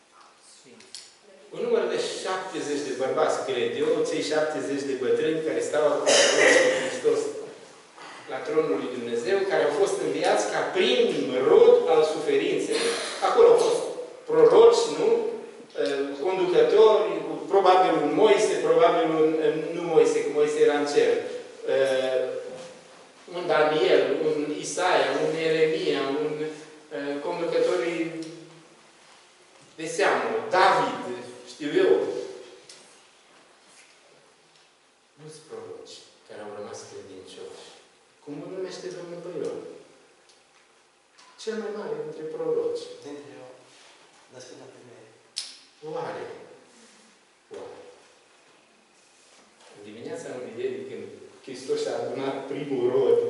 Un număr de șaptezeci de bărbați, cred eu, cei șaptezeci de bătrâni care stau acolo cu Hristos la tronul lui Dumnezeu, care au fost înviați ca prim rod al suferințelor. Acolo au fost proroci, nu? Conducători, probabil un Moise, probabil un, nu Moise, că Moise era în cer, un Daniel, un Isaia, un Ieremia, un conducătorii de seamă, David, știu eu. Mulți proroci care au rămas credincioși. Cum îl numește Domnul Băior? Cel mai mare dintre proroci. Dintre eu, născut la femeie. Oare? Oare? În dimineața învierii, când Hristos a adunat primul rod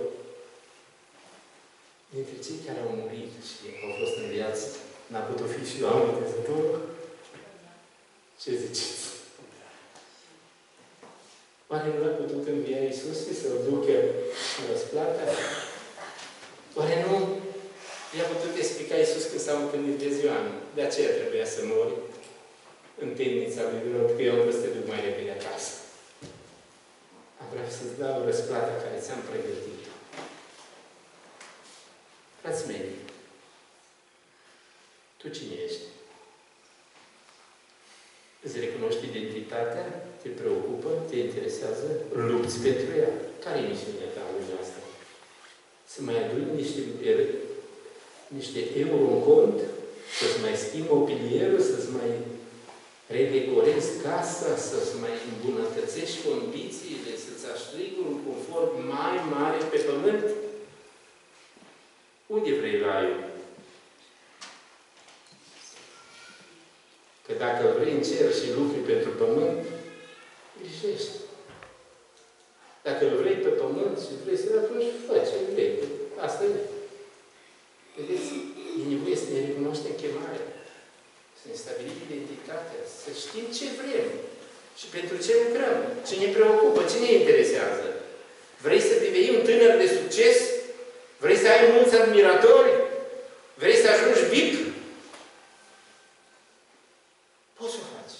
dintre cei care au murit și au fost înviați, n-a putut fi și Oameni Crezătorul? Ce ziceți? Oare nu l-a putut învia Iisus și să-l ducă în răsplata? Oare nu i-a putut explica Iisus când s-au întâlnit de ziua? De aceea trebuia să mori în temnița lui Irod, că eu am vrut să te duc mai repede acasă. Am vrea să-ți dau răsplata care ți-am pregătit-o. Frații mei, tu cine ești? Îți recunoști identitatea? Te preocupă? Te interesează? Lupți pentru ea? Care e misiunea ta în lumea asta? Să mai aduni niște, niște euro în cont? Să-ți mai schimbi mobilierul? Să-ți mai redecorezi casa? Să-ți mai îmbunătățești condițiile? Să-ți asiguri un confort mai mare pe pământ? Unde vrei raiul? Că dacă vrei în cer și lucri pentru pământ, grijești. Dacă îl vrei pe pământ și vrei să atunci fă ce vrei. Asta e. Vedeți? E nevoie să ne recunoaștem chemarea. Să ne stabilim identitatea. Să știm ce vrem. Și pentru ce lucrăm. Ce ne preocupă. Ce ne interesează. Vrei să devii un tânăr de succes? Vrei să ai mulți admiratori? Vrei să ajungi V I P? Poți să o faci.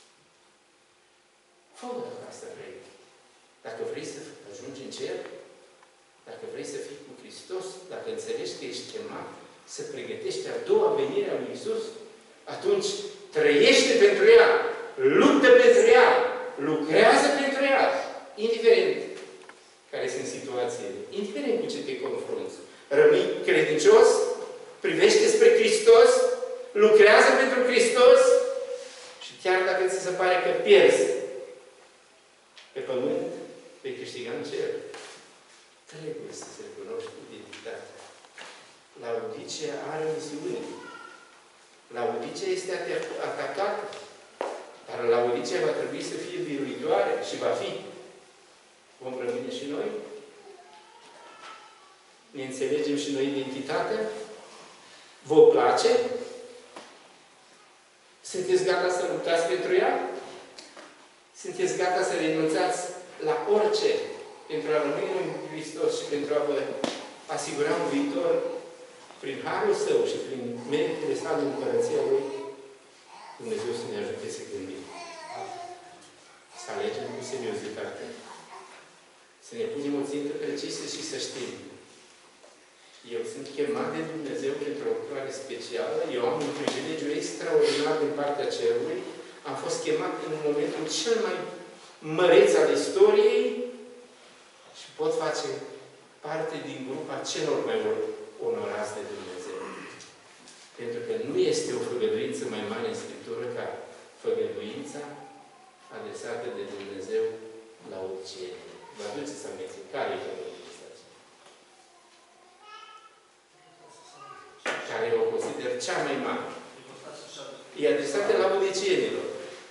Fă-o dacă asta vrei. Dacă vrei să ajungi în cer, dacă vrei să fii cu Hristos, dacă înțelegi că ești chemat să pregătești a doua venire a lui Iisus, atunci trăiește pentru ea, luptă pentru ea, lucrează pentru ea, indiferent care sunt situațiile, indiferent cu ce te confrunți. Rămâi credincios, privește spre Hristos, lucrează pentru Hristos și chiar dacă ți se pare că pierzi pe pământ, vei câștiga în cer. Trebuie să-ți recunoști identitatea. Laodicea are o misiune. Laodicea este atacată. Dar Laodicea va trebui să fie biruitoare și va fi. Vom rămâne și noi? Ne înțelegem și noi identitatea? Vă place? Sunteți gata să luptați pentru ea? Sunteți gata să renunțați la orice pentru a rămâne în Hristos și pentru a vă asigura un viitor prin Harul Său și prin meritele sale în Împărăția Lui? Dumnezeu să ne ajute să gândim. Să alegem cu seriozitate. Să ne punem o țintă precisă și să știm. Eu sunt chemat de Dumnezeu pentru o lucrare specială. Eu am un privilegiu extraordinar din partea Cerului. Am fost chemat în momentul cel mai măreț al istoriei și pot face parte din grupa celor mai onorați de Dumnezeu. Pentru că nu este o făgăduință mai mare în Scriptură ca făgăduința adresată de Dumnezeu la Laodiceei. Vă aduceți aminte. Care e făgăduința aceea? Care o consider cea mai mare. E adresată la Laodiceenilor.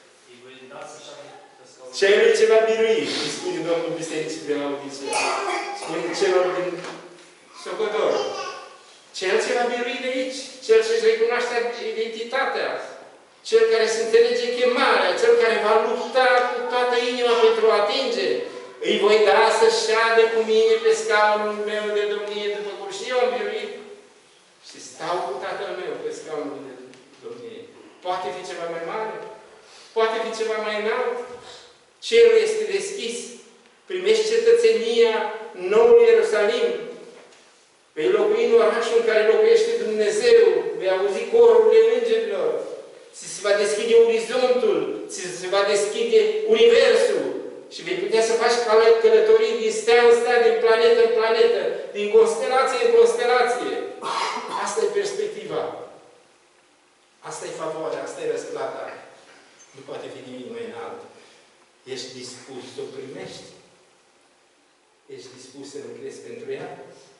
Celui ce va birui, îi spune Domnul Bisericii de Laodicea. Spune celor din Socodor. Cel ce va birui de aici, cel ce își recunoaște identitatea, cel care se înțelege chemarea, cel care va lupta cu toată inima pentru a atinge, îi voi da să șadă cu mine pe scaunul meu de domnie, după cum și eu am biruit și stau cu Tatăl meu pe scaunul de domnie. Poate fi ceva mai mare? Poate fi ceva mai înalt? Cerul este deschis. Primești cetățenia noului Ierusalim. Vei locui în orașul în care locuiește Dumnezeu. Vei auzi corurile îngerilor. Ți se va deschide orizontul. Ți se va deschide universul. Și vei putea să faci călătorii din stea în stea, din planetă în planetă, din constelație în constelație. Asta e perspectiva. Asta e favoarea, asta e răsplata. Nu poate fi nimic mai înalt. Ești dispus să o primești? Ești dispus să lucrezi pentru ea?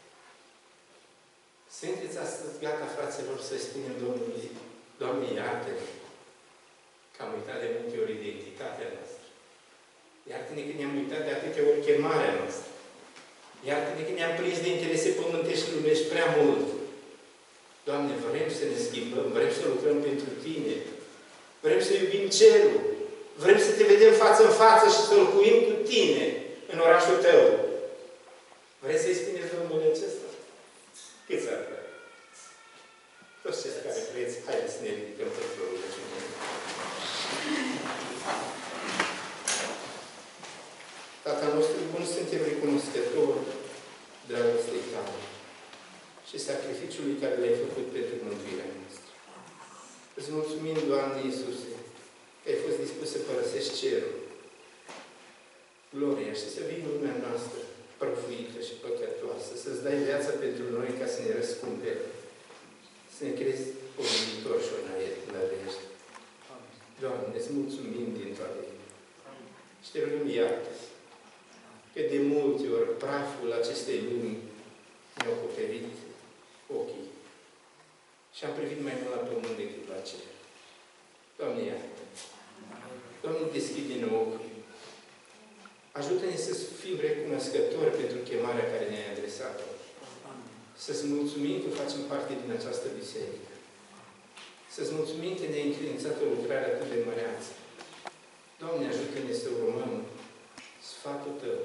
Sunteți astăzi gata, fraților, să-i spunem Domnului, Doamne, iartă-ne că am uitat de multe ori identitatea noastră. Iartă-ne că ne-am uitat de atâtea ori chemarea noastră. Iartă-ne că ne-am prins de interese pământești și lumești prea mult. Doamne, vrem să ne schimbăm, vrem să lucrăm pentru Tine. Vrem să iubim cerul. Vrem să Te vedem față în față și să locuim cu Tine în orașul Tău. Vrei să-i spuneți Domnului acesta? Câți ar vrea? Toți cei care vreți, haideți să ne ridicăm pentru rugăciune. Tatăl nostru bun, suntem recunoscători dragostei Tale și sacrificiului care l-ai făcut pentru mântuirea noastră. Îți mulțumim, Doamne Iisuse, că ai fost dispus să părăsești cerul, gloria și să vii în lumea noastră, prăfuită și păcătoasă, să-ți dai viața pentru noi ca să ne răscumperi, să ne crezi o viitor și o nădejde. Doamne, îți mulțumim din toate inima. Și te rugăm, iartă că de multe ori praful acestei lumi ne-a acoperit ochii și am privit mai mult la pământ decât la cer. Doamne, iartă! Doamne, deschide-ne ochii. Ajută-ne să fim recunoscători pentru chemarea care ne-ai adresat-o. Să-ți mulțumim că facem parte din această biserică. Să-ți mulțumim că ne-ai încredințat o lucrare atât de măreață. Doamne, ajută-ne să urmăm sfatul Tău,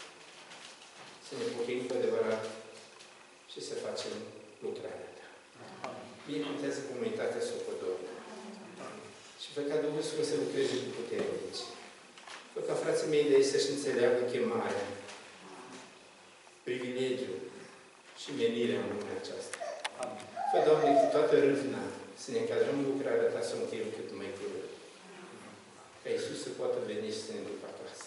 să ne pocăim cu adevărat și să facem lucrarea Ta. Binecuvântează comunitatea Socodorului. Și fă ca Duhul Sfânt să lucreze cu putere aici. Fă ca frații mei de aici să-și înțeleagă chemarea, privilegiul și menirea în lumea aceasta. Fă, Doamne, cu toată râvna să ne încadrăm în lucrarea Ta, să încheiem cât mai curând. Ca Iisus să poată veni și să ne ducă acasă.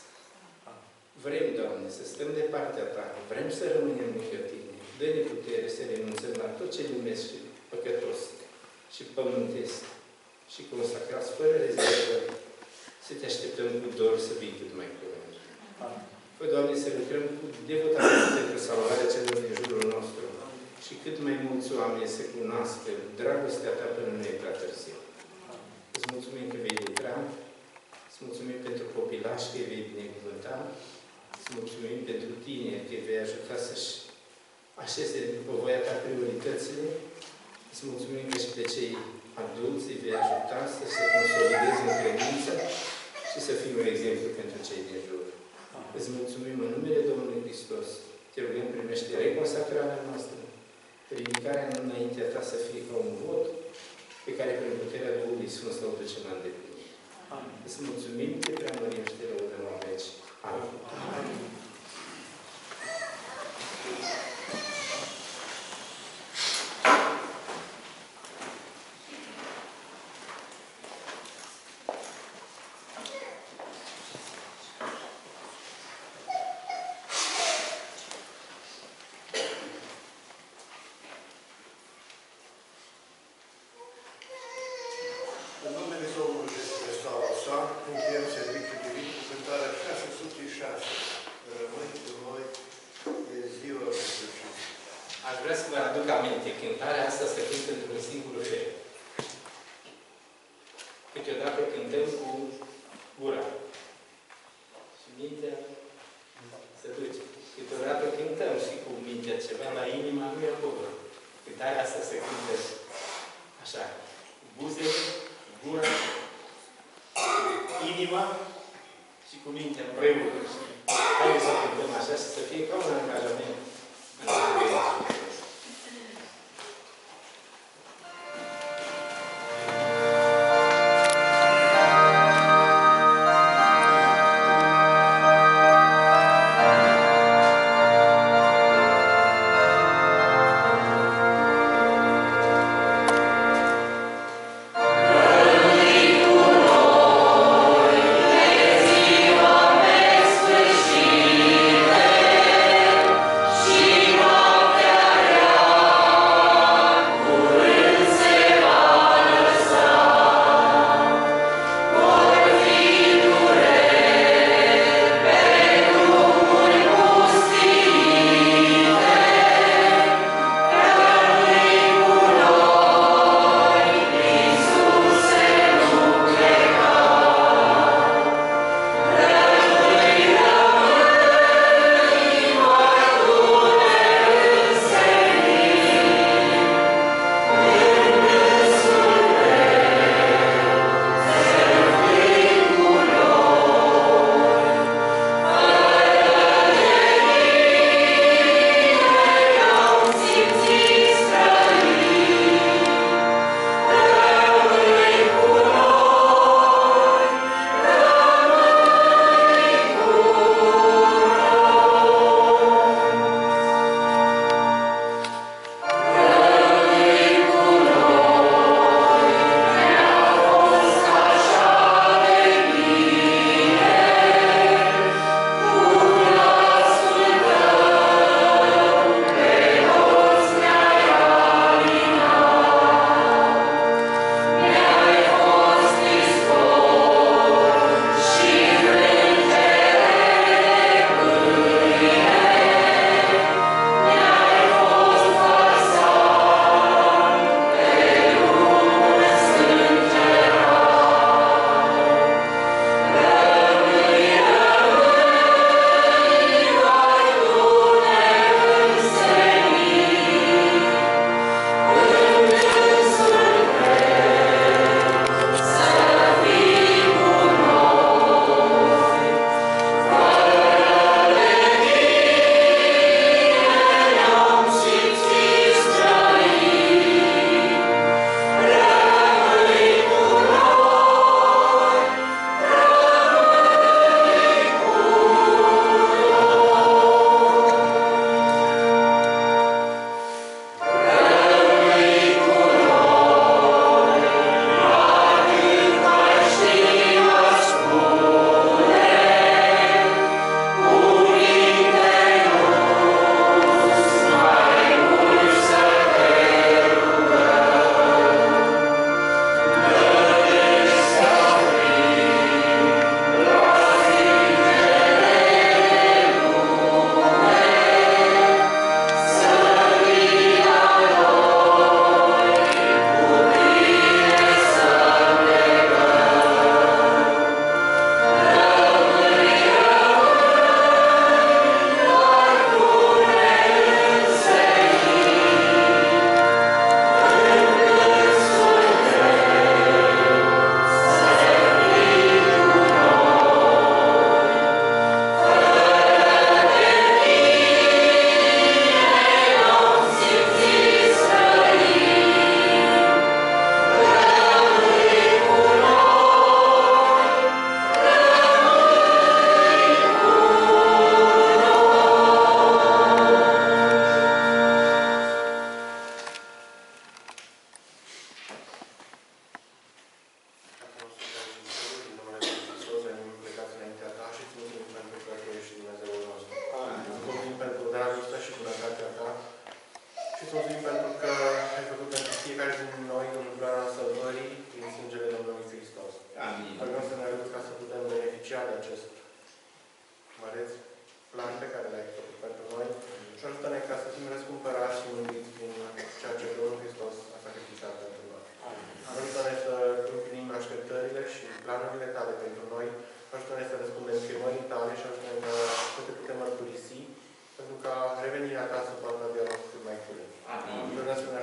Vrem, Doamne, să stăm de partea Ta, vrem să rămânem lângă Tine. Dă-ne putere să renunțăm la tot ce lumesc și păcătos și pământesc și consacrați fără rezervă, să Te așteptăm cu dor să vii cât mai curând. Fă, Doamne, să lucrăm cu devotament pentru salvarea celor din jurul nostru și cât mai mulți oameni să cunoască dragostea Ta până nu e prea târziu. Îți mulțumim că vei lucra, îți mulțumim pentru copilași că îi vei binecuvânta, îți mulțumim pentru tine că îi vei ajuta să-și așeze după voia Ta prioritățile, îți mulțumim că și pe cei adulți îi vei ajuta să se consolideze în credință și să fim un exemplu pentru cei din jur. Îți mulțumim în numele Domnului Hristos. Te rugăm, primește reconsacrarea noastră, ridicarea înaintea Ta să fie ca un vot pe care prin puterea Duhului Sfânt să o ducem la îndeplinire. Îți mulțumim, Te preamărim și Te lăudăm la veci. Amin. Amin. Cântarea asta se cântă așa, cu buzele, gura, inima și cu mintea împreună. Haideți să cântăm așa și să fie ca un angajament.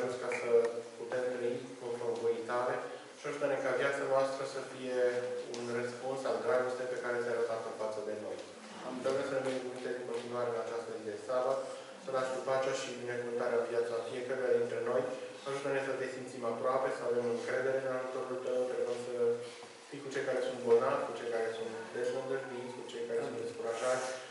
și ajută-ne ca viața noastră să fie un răspuns al dragostei pe care ți-ai arătat-o față de noi. Am dorit să ne binecuvântezi în continuare în această zi de sabat, să lași tu pacea și binecuvântarea în viața fiecăruia dintre noi. Ajută-ne să te simțim aproape, să avem încredere în ajutorul tău, te rugăm să fii cu cei care sunt bolnavi, cu cei care sunt dezvădășniți, cu cei care sunt descurajați,